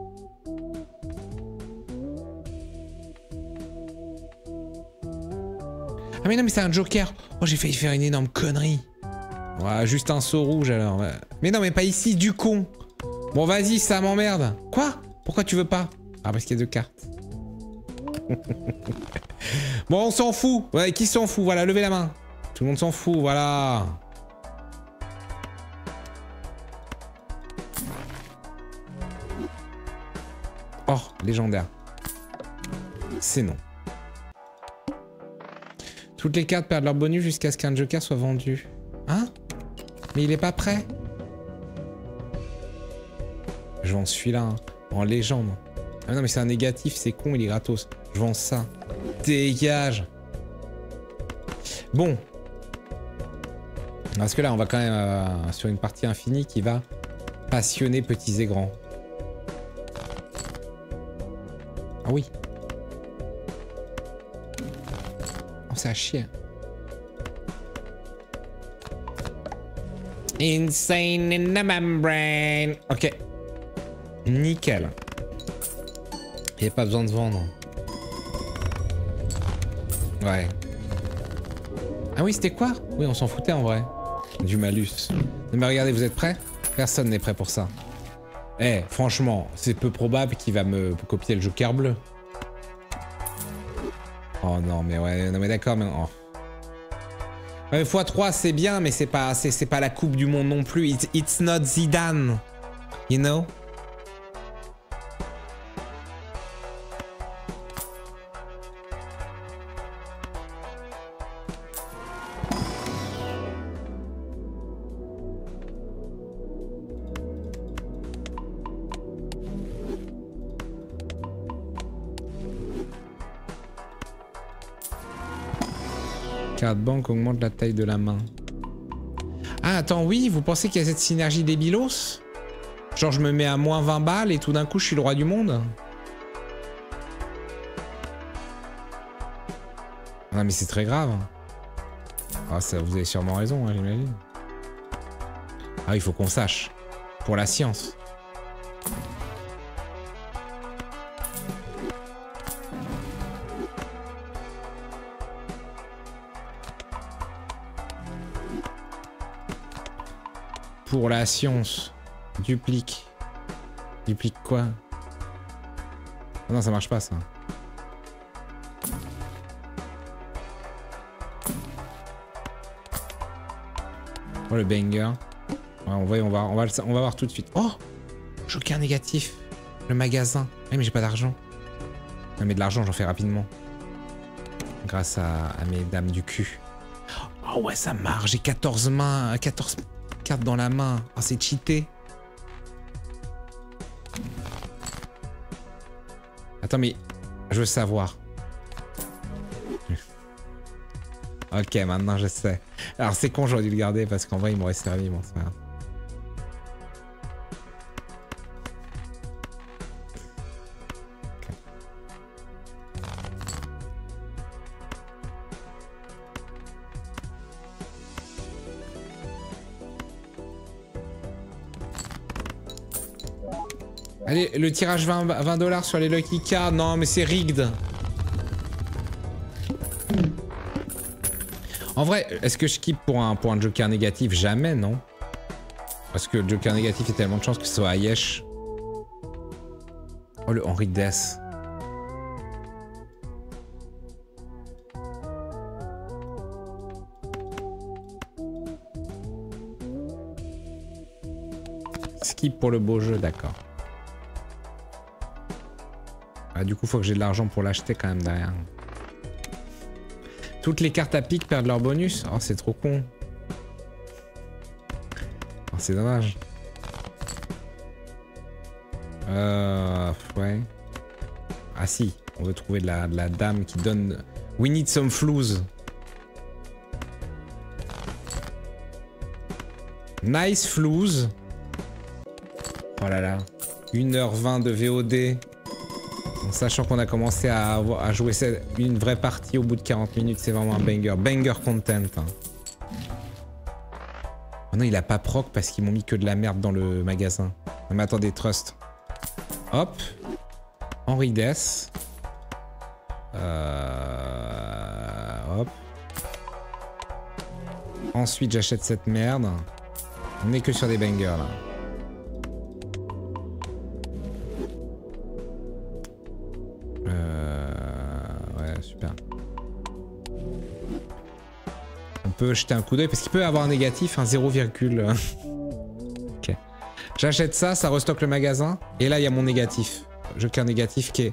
Ah mais non, mais c'est un joker. Oh, j'ai failli faire une énorme connerie. Ouais, juste un saut rouge alors. Ouais. Mais non, mais pas ici, du con. Bon, vas-y, ça m'emmerde. Quoi? Pourquoi tu veux pas? Ah, parce qu'il y a 2 cartes. Bon, on s'en fout. Ouais, qui s'en fout? Voilà, levez la main. Tout le monde s'en fout, voilà. Oh, légendaire. C'est non. Toutes les cartes perdent leur bonus jusqu'à ce qu'un joker soit vendu. Hein? Mais il est pas prêt. Je vends celui-là, hein, en légende. Ah non mais c'est un négatif, c'est con, il est gratos. Je vends ça. Dégage. Bon. Parce que là on va quand même sur une partie infinie qui va passionner petits et grands. Ah oui. Oh c'est à chier. Insane in the membrane. Ok. Nickel. Il n'y a pas besoin de vendre. Ouais. Ah oui, c'était quoi? Oui, on s'en foutait en vrai. Du malus. Mais regardez, vous êtes prêts? Personne n'est prêt pour ça. Eh, franchement, c'est peu probable qu'il va me copier le joker bleu. Oh non, mais ouais, non mais d'accord, mais... Oh. Ouais, x3 c'est bien, mais c'est pas la coupe du monde non plus. It's not Zidane. You know? Carte banque augmente la taille de la main. Ah, attends, oui, vous pensez qu'il y a cette synergie débilos? Genre, je me mets à moins 20 balles et tout d'un coup, je suis le roi du monde? Non, mais c'est très grave. Ah, ça, vous avez sûrement raison, hein, j'imagine. Ah, il faut qu'on sache. Pour la science. Pour la science. Duplique. Duplique quoi? Ah non, ça marche pas ça. Oh le banger. Ouais, on va voir tout de suite. Oh! Joker négatif. Le magasin. Ouais, mais j'ai pas d'argent. Non, mais de l'argent, j'en fais rapidement. Grâce à mes dames du cul. Oh ouais, ça marche. J'ai 14 mains. 14 cartes dans la main. Oh, c'est cheaté. Attends, mais Je veux savoir. Ok, maintenant je sais. Alors c'est con, j'aurais dû le garder parce qu'en vrai il m'aurait servi, bon c'est pas grave. Allez, le tirage 20 $ sur les Lucky Cards. Non, mais c'est rigged. En vrai, est-ce que je skip pour un Joker négatif? Jamais, non? Parce que le Joker négatif, il y a tellement de chances que ce soit Ayesh. Oh, le Henry Death. Skip pour le beau jeu, d'accord. Ah, du coup, faut que j'ai de l'argent pour l'acheter quand même derrière. Toutes les cartes à pique perdent leur bonus. Oh, c'est trop con. Oh, c'est dommage. Ouais. Ah si, on veut trouver de la dame qui donne... We need some flues. Nice flues. Oh là là. 1h20 de VOD. En sachant qu'on a commencé à jouer une vraie partie au bout de 40 minutes, c'est vraiment un banger. Banger content. Hein. Oh non, il a pas proc parce qu'ils m'ont mis que de la merde dans le magasin. Non mais attendez, trust. Hop. Henry Death. Hop. Ensuite, j'achète cette merde. On est que sur des bangers là. Super. On peut jeter un coup d'œil parce qu'il peut avoir un négatif, un 0, ok. J'achète ça, ça restock le magasin. Et là, il y a mon négatif. Joker négatif qui est...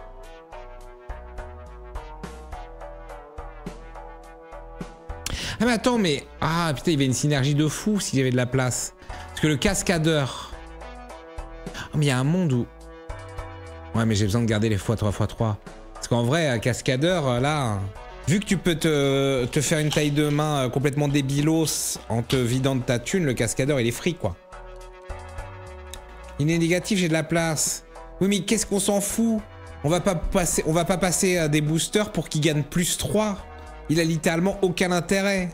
Ah mais attends, mais... Ah putain, il y avait une synergie de fou s'il y avait de la place. Parce que le cascadeur... Oh mais il y a un monde où... Ouais mais j'ai besoin de garder les x3x3. Parce qu'en vrai, un cascadeur, là... Vu que tu peux te faire une taille de main complètement débilos en te vidant de ta thune, le cascadeur il est free quoi. Il est négatif, j'ai de la place. Oui mais qu'est-ce qu'on s'en fout? On va pas passer à des boosters pour qu'il gagne plus 3. Il a littéralement aucun intérêt.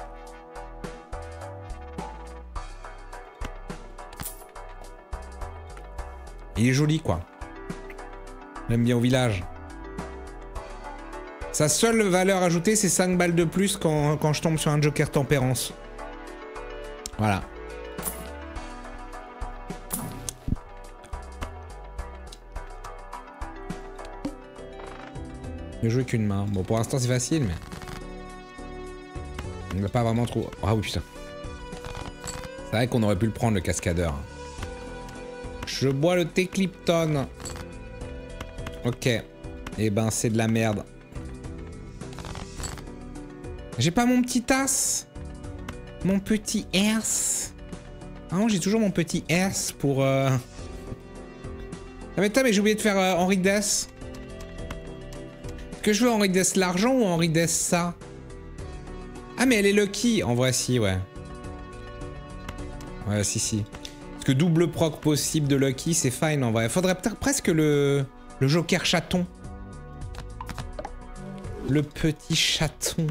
Il est joli quoi. J'aime bien au village. Sa seule valeur ajoutée, c'est 5 balles de plus quand je tombe sur un Joker tempérance. Voilà. Ne jouer qu'une main. Bon, pour l'instant, c'est facile, mais... On n'a pas vraiment trop... Ah oui, putain. C'est vrai qu'on aurait pu le prendre, le cascadeur. Je bois le thé Clipton. Ok. Eh ben, c'est de la merde. J'ai pas mon petit as. Mon petit S. Ah non, j'ai toujours mon petit S pour... Ah mais attends, mais j'ai oublié de faire Henry Death. Est-ce que je veux Henry Death l'argent ou Henry Death ça? Ah mais elle est lucky. En vrai, si, ouais. Ouais, si. Parce que double proc possible de lucky, c'est fine en vrai. Faudrait peut-être presque le Joker chaton. Le petit chaton.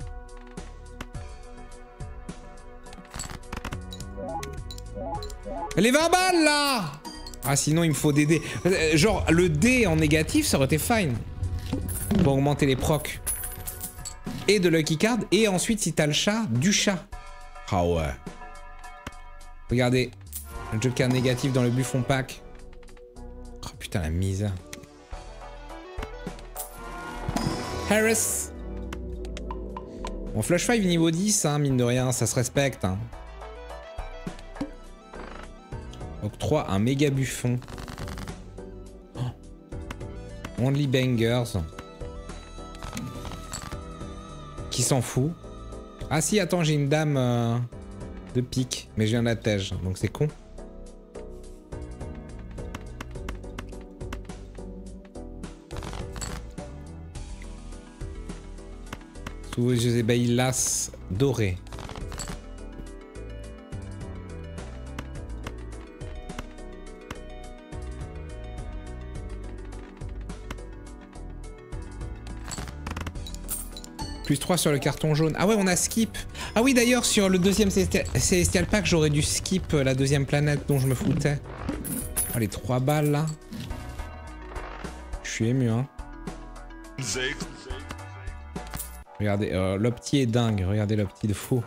Les 20 balles là! Ah sinon il me faut des dés. Genre le dé en négatif ça aurait été fine. Pour augmenter les procs. Et de Lucky Card. Et ensuite si t'as le chat, du chat. Ah ouais. Regardez. Le Joker négatif dans le buffon pack. Oh putain la misère. Harris. Bon Flush 5 niveau 10 hein, mine de rien ça se respecte hein. Octroie un méga buffon. Oh. Only bangers. Qui s'en fout? Ah si, attends, j'ai une dame de pique. Mais je viens de la tège, donc c'est con. Sous vos yeux ébahis, l'as doré. Plus 3 sur le carton jaune. Ah ouais, on a skip. Ah oui, d'ailleurs, sur le deuxième Celestial Pack, j'aurais dû skip la deuxième planète dont je me foutais. Oh, les 3 balles, là. Je suis ému, hein. Regardez, l'opti est dingue. Regardez l'opti de fou.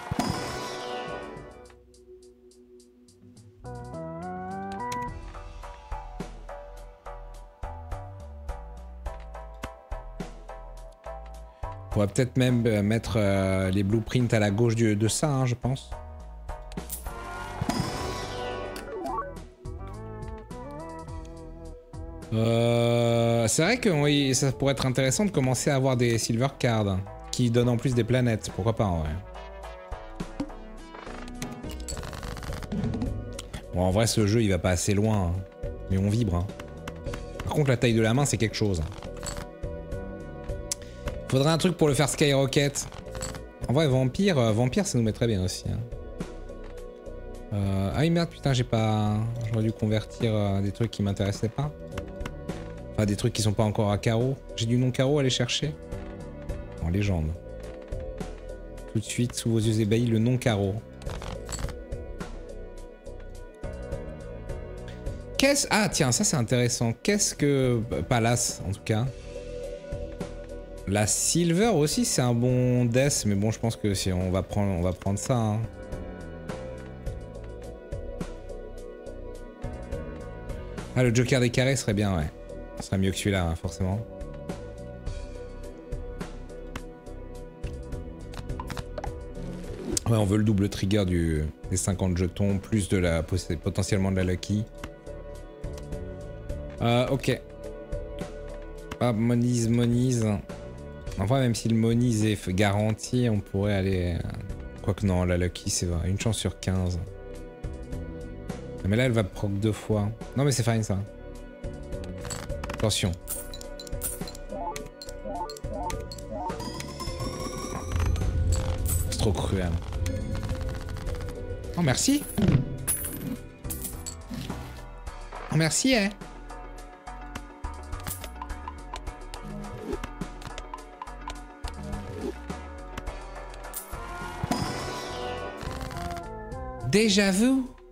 On pourrait peut-être même mettre les blueprints à la gauche de ça, hein, je pense. C'est vrai que oui, ça pourrait être intéressant de commencer à avoir des silver cards qui donnent en plus des planètes. Pourquoi pas, en vrai. Bon, en vrai, ce jeu, il va pas assez loin. Hein. Mais on vibre. Hein. Par contre, la taille de la main, c'est quelque chose. Faudrait un truc pour le faire skyrocket. En vrai, vampire, ça nous mettrait bien aussi. Hein. Ah oui, merde, putain, j'ai pas... J'aurais dû convertir des trucs qui m'intéressaient pas. Enfin, des trucs qui sont pas encore à carreau. J'ai du non-carreau à aller chercher. En légende. Tout de suite, sous vos yeux ébahis, le non-carreau. Qu'est-ce... Ah, tiens, ça c'est intéressant. Qu'est-ce que... Palace, en tout cas. La silver aussi, c'est un bon death, mais bon, je pense que si on va prendre ça. Hein. Ah, le Joker des carrés serait bien, ouais. Ça serait mieux que celui-là, hein, forcément. Ouais, on veut le double trigger des 50 jetons, plus de la potentiellement de la lucky. Ok. Ah, monies. Enfin, même si le monies est garanti, on pourrait aller... Quoique non, la lucky, c'est vrai. Une chance sur 15. Mais là, elle va proc 2 fois. Non, mais c'est fine, ça. Attention. C'est trop cruel. Oh, merci. Oh, merci, hein. Déjà vu.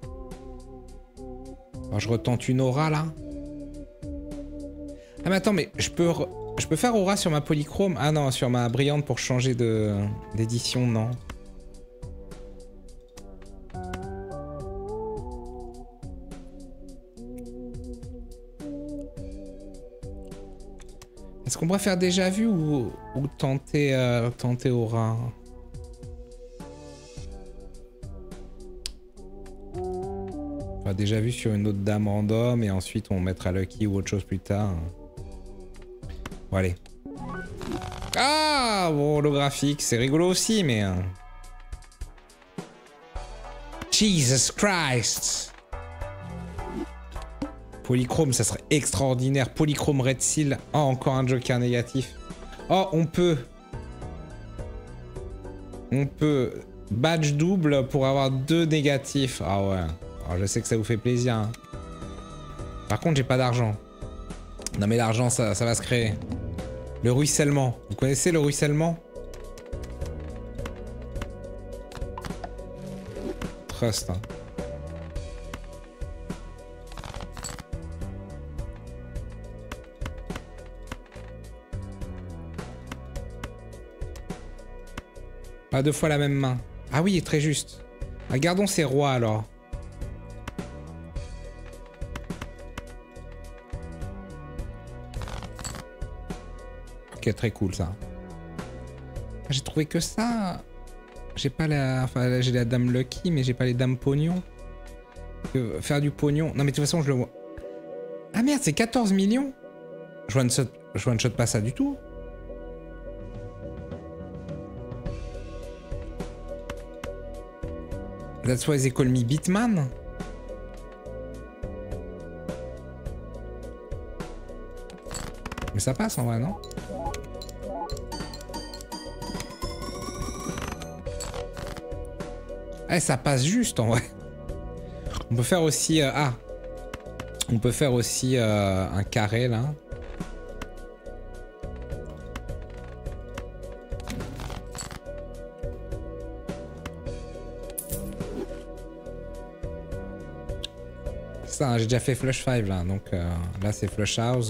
Alors, je retente une aura là. Ah mais attends, mais je peux faire aura sur ma polychrome. Ah non, sur ma brillante pour changer d'édition, non. Est-ce qu'on pourrait faire déjà vu ou tenter aura? Enfin, déjà vu sur une autre dame random et ensuite on mettra lucky ou autre chose plus tard. Bon allez. Ah bon, holographique, c'est rigolo aussi mais... Jesus Christ. Polychrome, ça serait extraordinaire. Polychrome Red Seal. Oh, encore un Joker négatif. Oh, on peut badge double pour avoir 2 négatifs. Ah ouais. Alors je sais que ça vous fait plaisir. Hein. Par contre, j'ai pas d'argent. Non mais l'argent, ça va se créer. Le ruissellement. Vous connaissez le ruissellement? Trust. Hein. Pas 2 fois la même main. Ah oui, très juste. Ah, gardons ces rois alors. Ok, très cool ça. J'ai trouvé que ça. J'ai pas la... Enfin, j'ai la dame lucky, mais j'ai pas les dames pognon. Faire du pognon... Non mais de toute façon, je le vois. Ah merde, c'est 14 millions. Je one-shot pas ça du tout. That's why they call me Bitman. Mais ça passe en vrai, non? Eh, ça passe juste en vrai. On peut faire aussi... on peut faire aussi un carré là. Ça, hein, j'ai déjà fait Flush 5 là, donc là c'est Flush House.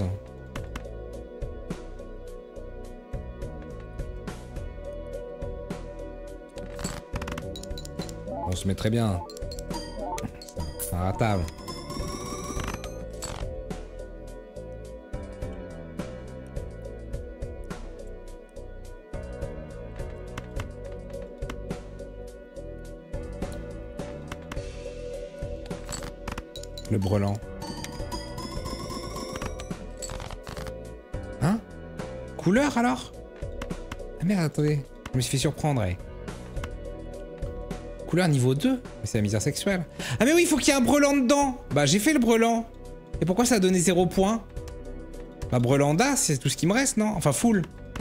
On se met très bien. C'est ratable. Le brelan. Hein? Couleur alors? Ah merde, attendez. Je me suis fait surprendre, eh. Couleur niveau 2? Mais c'est la misère sexuelle. Ah mais oui, il faut qu'il y ait un brelan dedans. Bah j'ai fait le brelan. Et pourquoi ça a donné 0 points? Bah brelanda, c'est tout ce qui me reste, non? Enfin full.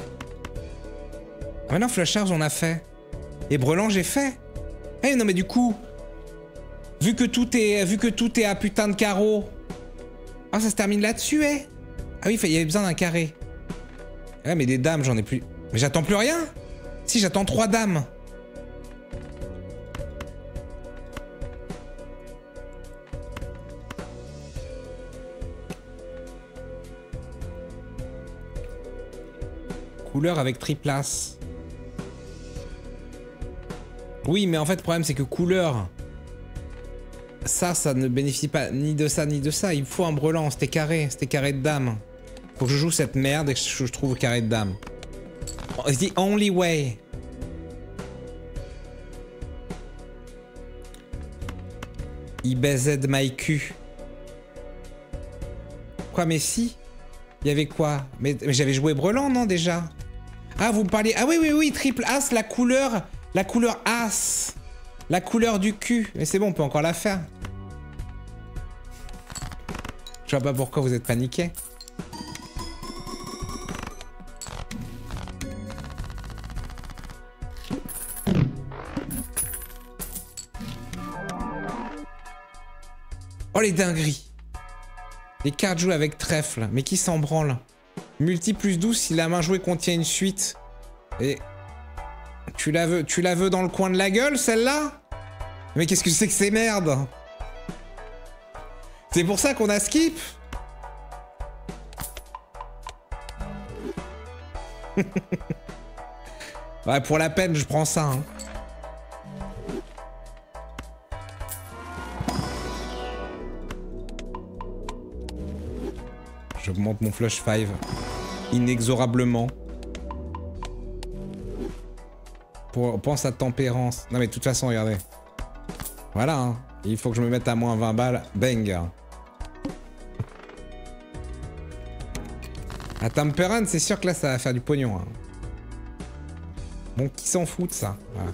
Ah maintenant Flush House on a fait. Et brelan j'ai fait. Eh non mais du coup... Vu que tout est à putain de carreau. Ah ça se termine là-dessus, eh. Ah oui, il y avait besoin d'un carré. Ouais mais des dames j'en ai plus. Mais j'attends plus rien. Si j'attends 3 dames. Couleur avec triplace. Oui, mais en fait, le problème, c'est que couleur... Ça ne bénéficie pas ni de ça, ni de ça. Il me faut un brelan. C'était carré de dame. Faut que je joue cette merde et que je trouve carré de dame. The only way. IBZ my cul. Quoi, mais si? Il y avait quoi? Mais j'avais joué brelan, non, déjà? Ah, vous me parlez... Ah oui, oui, oui, triple as, la couleur as. La couleur du cul. Mais c'est bon, on peut encore la faire. Je vois pas pourquoi vous êtes paniqué. Oh, les dingueries. Les cartes jouées avec trèfle. Mais qui s'en branle? Multi plus 12 si la main jouée contient une suite. Et... Tu la veux dans le coin de la gueule, celle-là? Mais qu'est-ce que c'est que ces merdes? C'est pour ça qu'on a skip? Ouais, pour la peine, je prends ça, hein. J'augmente mon flush 5 inexorablement. Pense à tempérance. Non mais de toute façon, regardez. Voilà, hein. Il faut que je me mette à moins 20 balles. Bang. À tempérance, c'est sûr que là, ça va faire du pognon. Hein. Bon, qui s'en fout de ça? Voilà.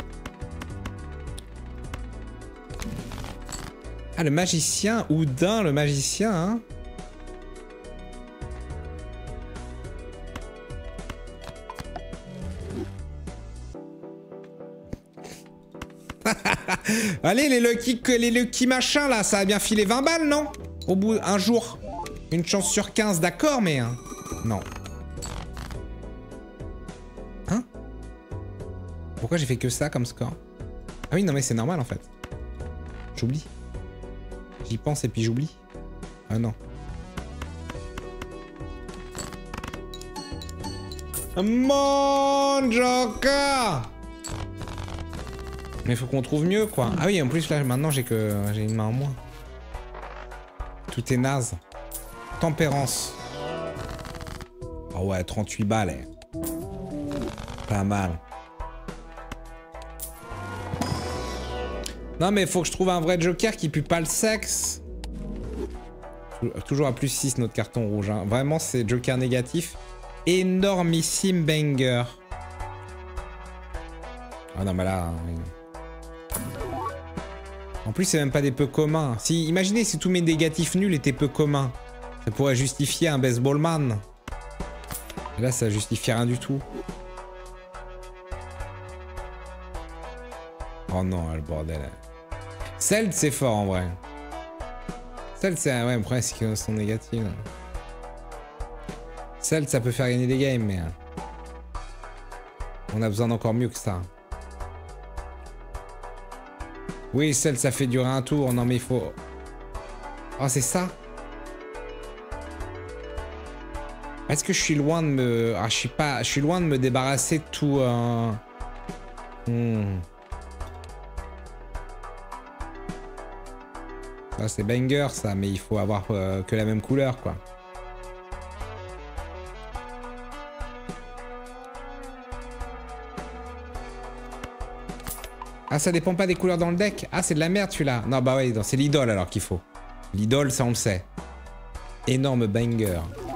Ah, le magicien. Oudin, le magicien, hein. Allez, les lucky machins, là, ça a bien filé 20 balles, non? Au bout d'un jour. Une chance sur 15, d'accord, mais... Hein, non. Hein? Pourquoi j'ai fait que ça comme score? Ah oui, non, mais c'est normal, en fait. J'oublie. J'y pense et puis j'oublie. Ah non. Mon Joker! Mais faut qu'on trouve mieux, quoi. Ah oui, en plus, là, maintenant, j'ai une main en moins. Tout est naze. Tempérance. Oh ouais, 38 balles. Eh. Pas mal. Non, mais faut que je trouve un vrai Joker qui pue pas le sexe. Toujours à plus 6, notre carton rouge. Hein. Vraiment, c'est Joker négatif. Énormissime banger. Ah non, mais là... En plus, c'est même pas des peu communs. Si, imaginez si tous mes négatifs nuls étaient peu communs. Ça pourrait justifier un baseballman. Et là, ça justifie rien du tout. Oh non, le bordel. Celt, c'est fort en vrai. Celt, c'est... Ouais, le problème, c'est qu'ils sont négatifs. Celt, ça peut faire gagner des games, mais... On a besoin d'encore mieux que ça. Oui, Celt, ça fait durer un tour. Non, mais il faut... Oh, c'est ça? Est-ce que je suis loin de me... Ah, je suis loin de me débarrasser de tout... Ça, c'est banger, ça. Mais il faut avoir que la même couleur, quoi. Ah, ça dépend pas des couleurs dans le deck? Ah, c'est de la merde, celui-là. Non, bah ouais, c'est l'idole, alors qu'il faut. L'idole, ça, on le sait. Énorme banger.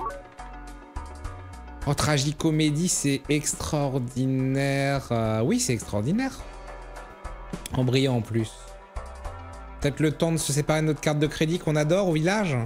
Oh, Tragicomédie, c'est extraordinaire. Oui, c'est extraordinaire. En brillant, en plus. Peut-être le temps de se séparer de notre carte de crédit qu'on adore au village.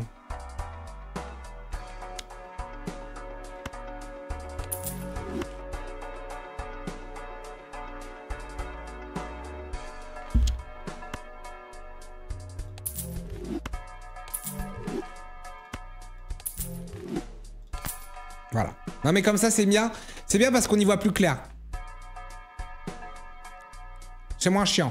Voilà. Non mais comme ça c'est bien. C'est bien parce qu'on y voit plus clair. C'est moins chiant.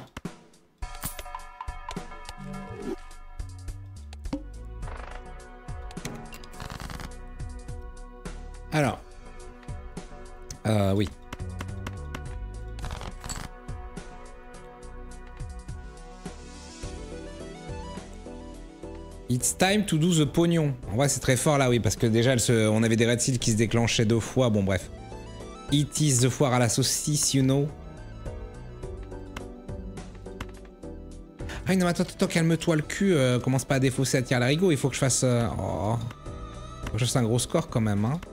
Alors. Oui. It's time to do the pognon. En vrai, c'est très fort là, oui, parce que déjà, on avait des red seals qui se déclenchaient 2 fois. Bon, bref. It is the foire à la saucisse, you know. Ah non, attends, calme-toi le cul. Commence pas à défausser à tirer l'arigot. Il faut que je fasse... Oh. Faut que je fasse un gros score quand même, hein.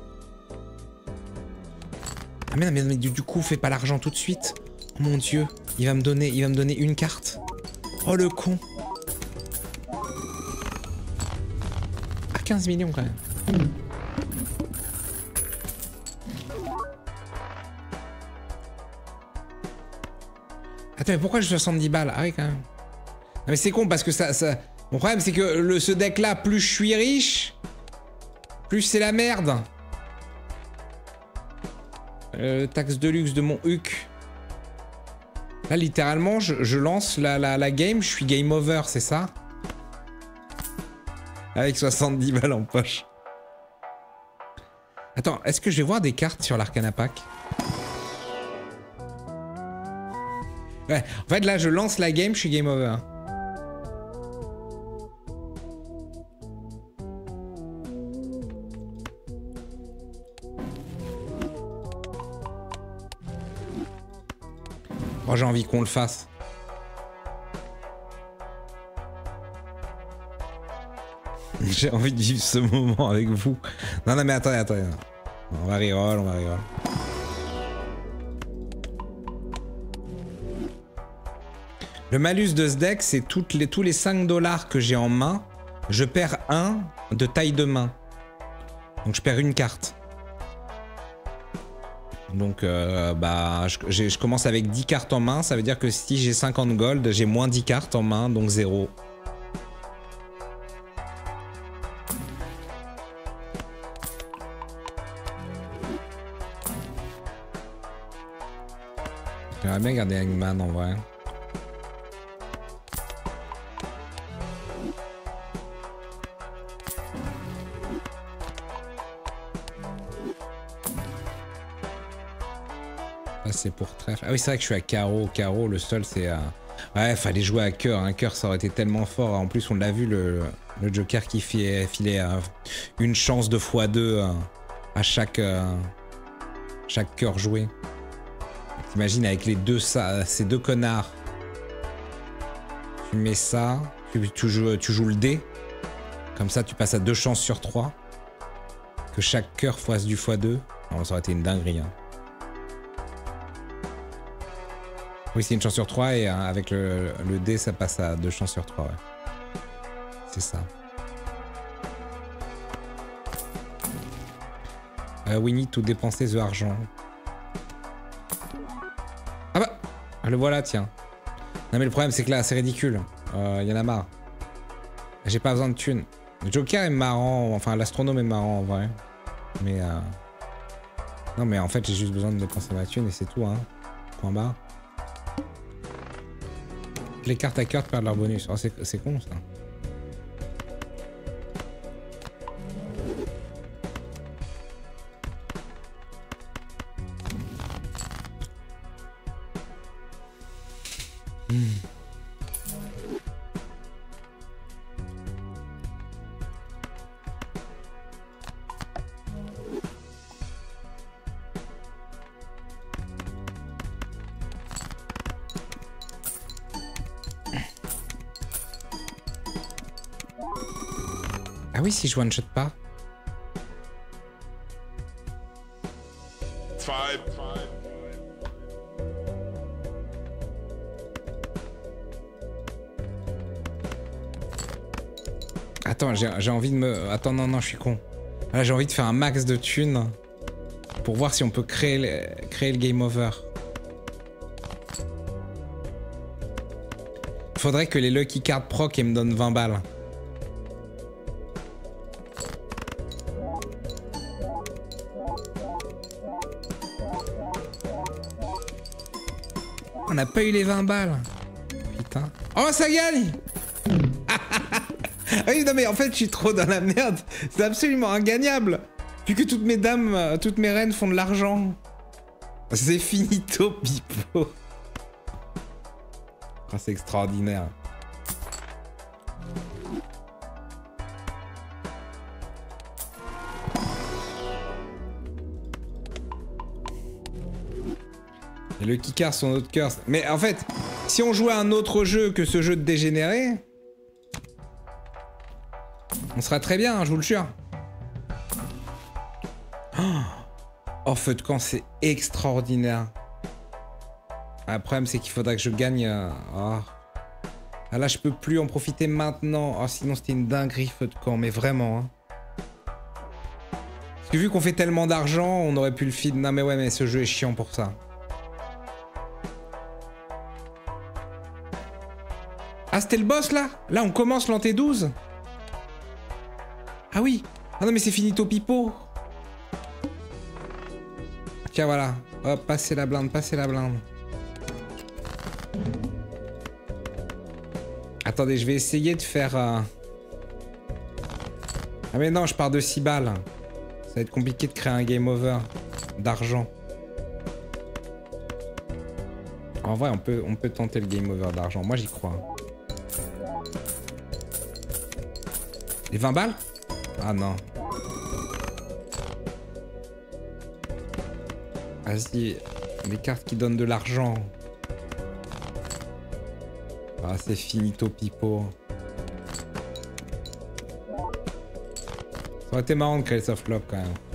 Ah mais non, mais du coup, fais pas l'argent tout de suite. Oh mon dieu. Il va me donner une carte. Oh le con. 15 millions quand même. Attends, mais pourquoi j'ai 70 balles? Ah oui, quand même. Non, mais c'est con parce que ça... Mon problème, c'est que ce deck-là, plus je suis riche, plus c'est la merde. Taxe de luxe de mon huc. Là, littéralement, je lance la game, je suis game over, c'est ça? Avec 70 balles en poche. Attends, est-ce que je vais voir des cartes sur l'Arcana Pack? Ouais, en fait là je lance la game, je suis game over. Oh, j'ai envie qu'on le fasse. J'ai envie de vivre ce moment avec vous. Non, non, mais attendez. On va reroll, Le malus de ce deck, c'est tous les 5 $ que j'ai en main, je perds 1 de taille de main. Donc je perds une carte. Donc je commence avec 10 cartes en main, ça veut dire que si j'ai 50 gold, j'ai moins 10 cartes en main, donc 0. J'aimerais bien garder Hangman en vrai. Là c'est pour trèfle. Ah oui c'est vrai que je suis à carreau. Carreau le seul c'est... Ouais fallait jouer à cœur. Un cœur ça aurait été tellement fort. En plus on l'a vu le Joker qui filait une chance de x2 à chaque cœur joué. T'imagines avec les deux ces deux connards. Tu mets ça, tu joues le dé. Comme ça tu passes à 2 chances sur 3. Que chaque cœur fasse du x2. Alors, ça aurait été une dinguerie. Hein. Oui c'est une chance sur 3 et avec le dé ça passe à 2 chances sur 3. Ouais. C'est ça. We need to dépenser the argent. Ah bah le voilà tiens. Non mais le problème c'est que là c'est ridicule. Y en a marre. J'ai pas besoin de thunes. Le Joker est marrant, enfin l'astronome est marrant en vrai. Mais non mais en fait j'ai juste besoin de dépenser ma thune et c'est tout hein. Point barre. Les cartes à cœur perdent leur bonus. Oh c'est con ça. Ah oui, si je one-shot pas. Attends, j'ai envie de me... Attends, non, je suis con. Là, j'ai envie de faire un max de thunes pour voir si on peut créer le game over. Faudrait que les Lucky Card proc me donnent 20 balles. On n'a pas eu les 20 balles. Putain. Oh, ça gagne. Ah oui, non mais en fait, je suis trop dans la merde. C'est absolument ingagnable. Vu que toutes mes dames, toutes mes reines font de l'argent. C'est finito, pipo. Oh, c'est extraordinaire. Et le kicker son autre cœur. Mais en fait, si on jouait à un autre jeu que ce jeu de dégénéré, on sera très bien, hein, je vous le jure. Oh, feu de camp, c'est extraordinaire. Le problème, c'est qu'il faudra que je gagne... Oh. Ah là, je peux plus en profiter maintenant. Oh, sinon, c'était une dinguerie, feu de camp, mais vraiment. Hein. Parce que vu qu'on fait tellement d'argent, on aurait pu le feed. Non, mais ouais, mais ce jeu est chiant pour ça. Ah, c'était le boss, là? Là, on commence l'anté 12. Ah oui. Ah non, mais c'est finito pipo. Tiens, voilà. Hop, passez la blinde, passez la blinde. Attendez, je vais essayer de faire... Ah mais non, je pars de 6 balles. Ça va être compliqué de créer un game over d'argent. En vrai, on peut tenter le game over d'argent. Moi, j'y crois. Les 20 balles? Ah non. Vas-y, les cartes qui donnent de l'argent. Ah, c'est finito pipo. Ça aurait été marrant de créer le soft lock quand même.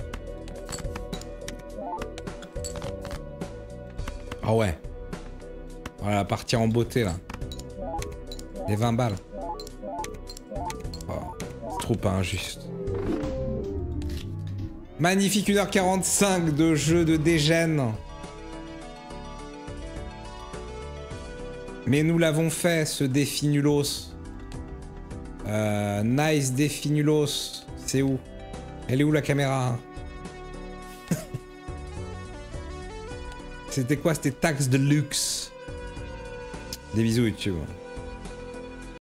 Ah ouais. Voilà, partir en beauté là. Les 20 balles. Oh, c'est trop pas injuste. Magnifique 1h45 de jeu de dégène. Mais nous l'avons fait, ce défi nulos. Nice défi nulos. C'est où? Elle est où la caméra? C'était quoi? C'était taxe de luxe. Des bisous YouTube.